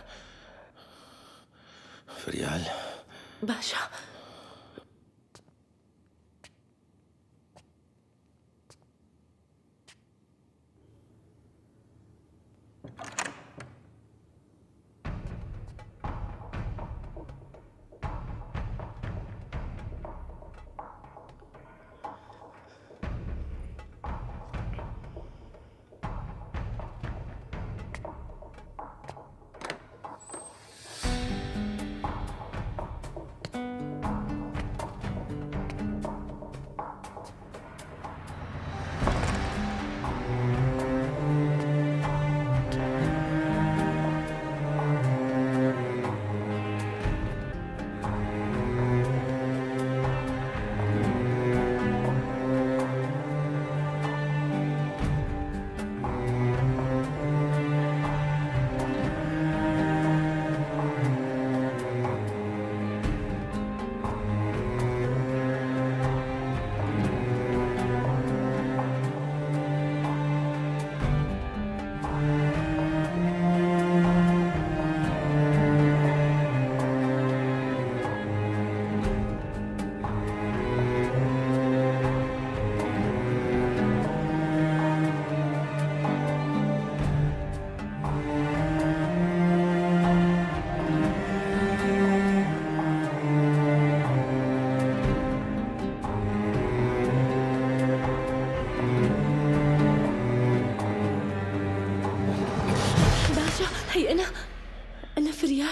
فريال؟ باشا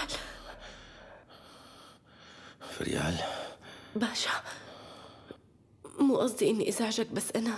فريال. فريال. باشا، مو قصدي إني إزعجك، بس أنا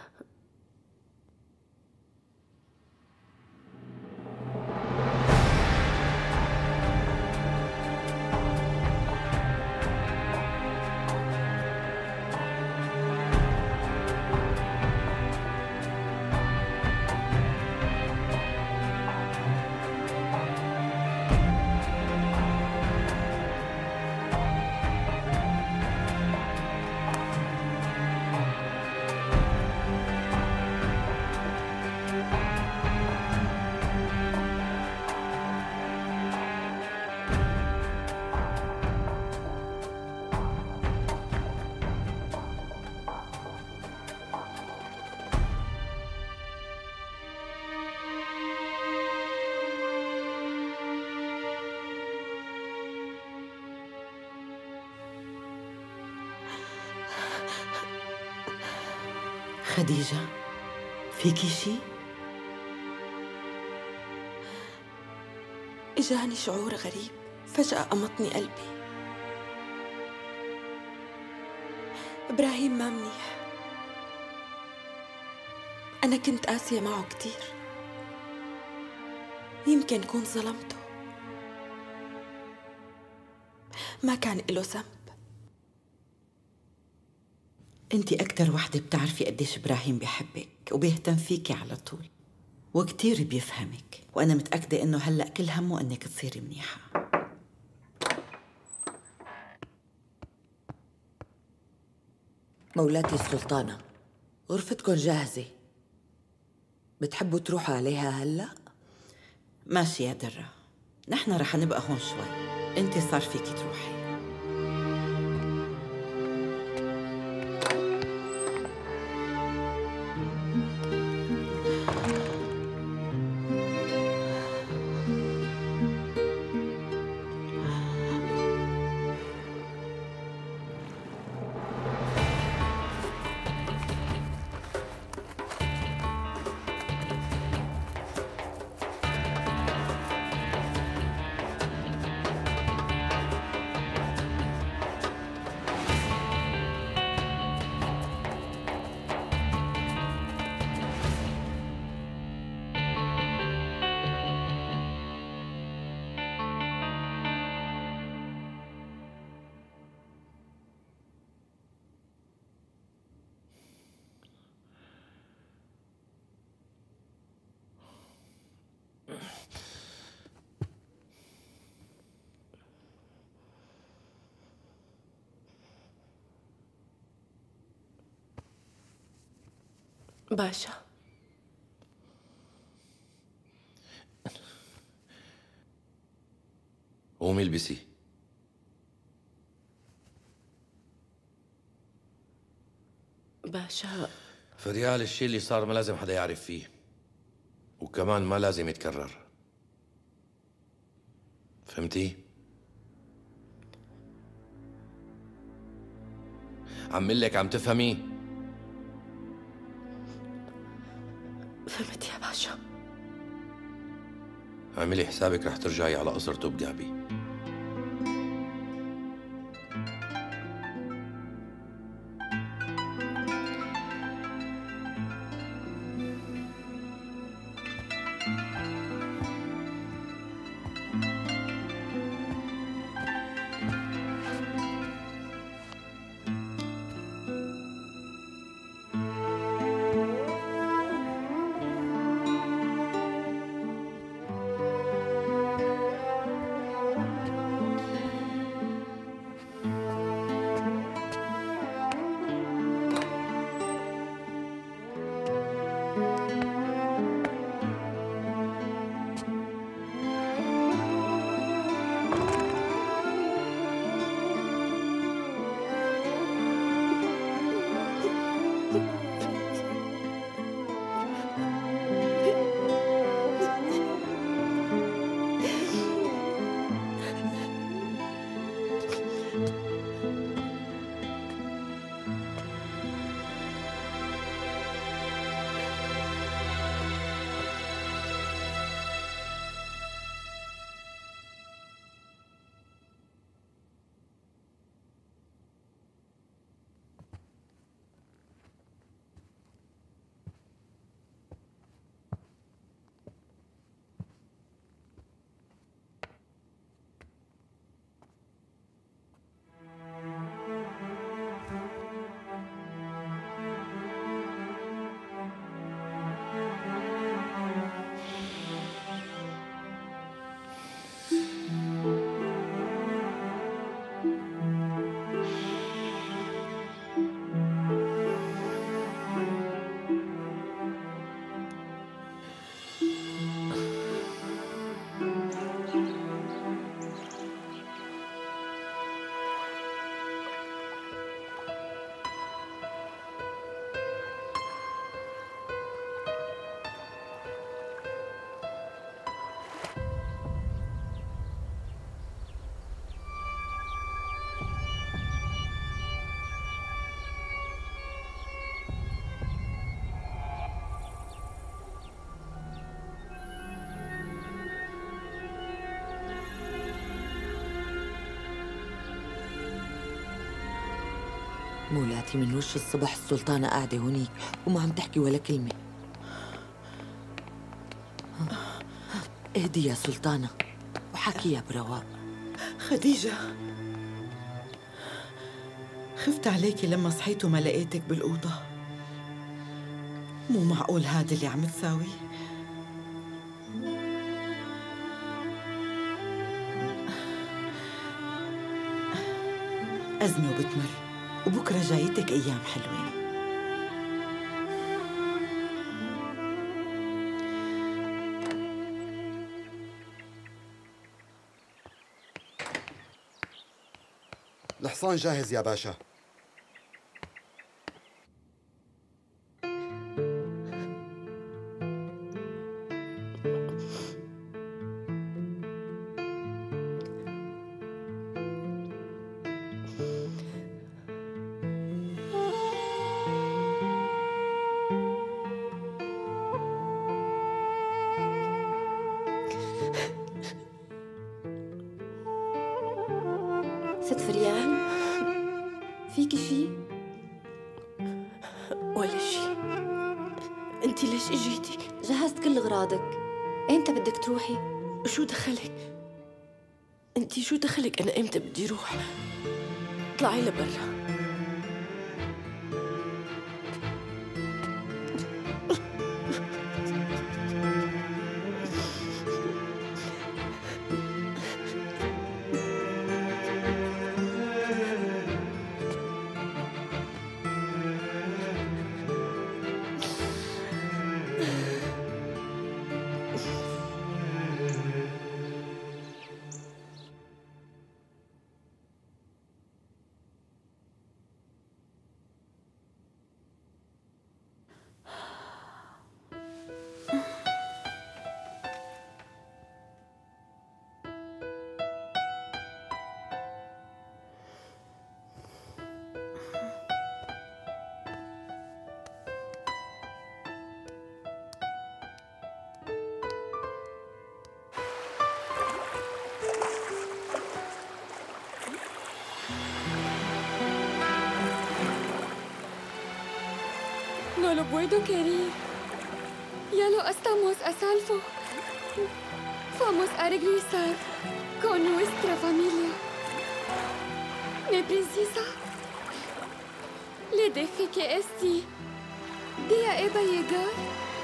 خديجة، فيكي شي؟ إجاني شعور غريب، فجأة قمطني قلبي. إبراهيم ما منيح. أنا كنت قاسية معه كتير، يمكن كون ظلمته. ما كان له ذنب. انتي أكتر وحدة بتعرفي قديش إبراهيم بيحبك وبيهتم فيكي على طول، وكتير بيفهمك، وأنا متأكدة إنه هلأ كل همه إنك تصيري منيحة. مولاتي السلطانة، غرفتكن جاهزة، بتحبوا تروحوا عليها هلأ؟ ماشي يا درة، نحن رح نبقى هون شوي، انتي صار فيكي تروحي. باشا، قومي البسي. باشا، فريال، الشيء اللي صار ما لازم حدا يعرف فيه، وكمان ما لازم يتكرر. فهمتي؟ عم لك عم تفهمي؟ فهمت يا باشا. اعملي حسابك رح ترجعي على قصر توبقابي. مولاتي من وش الصبح السلطانة قاعدة هونيك وما عم تحكي ولا كلمة. اهدي يا سلطانة وحكيها برواق. خديجة، خفت عليكي لما صحيت وما لقيتك بالأوضة. مو معقول هذا اللي عم تساويه. أزمة وبتمر، وبكرة جايتك أيام حلوة. الحصان جاهز يا باشا. ست فريال، فيكي شي؟ ولا شي. انتي ليش اجيتي؟ جهزت كل اغراضك. ايمتى بدك تروحي؟ شو دخلك؟ انتي شو دخلك انا ايمتى بدي روح؟ اطلعي لبرا. No lo puedo querer. Ya lo estamos a salvo. Vamos a regresar con nuestra familia. Mi princesa, le dije que este día iba a llegar.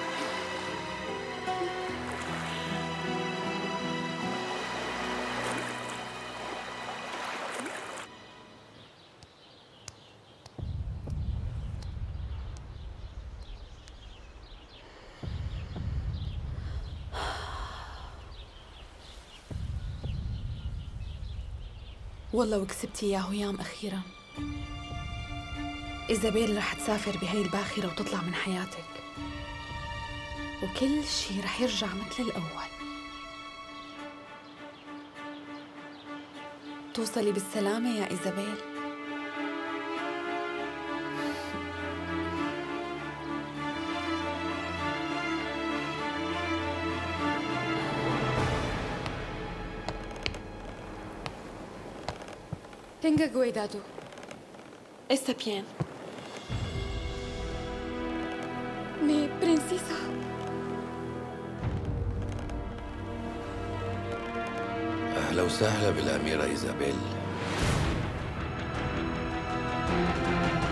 والله وكسبتي يا هيام أخيراً. إيزابيل رح تسافر بهاي الباخرة وتطلع من حياتك، وكل شي رح يرجع مثل الأول. توصلي بالسلامة يا إيزابيل. Tenga cuidado. Está bien. Mi princesa. أهلا وسهلا بالأميرة إيزابيل.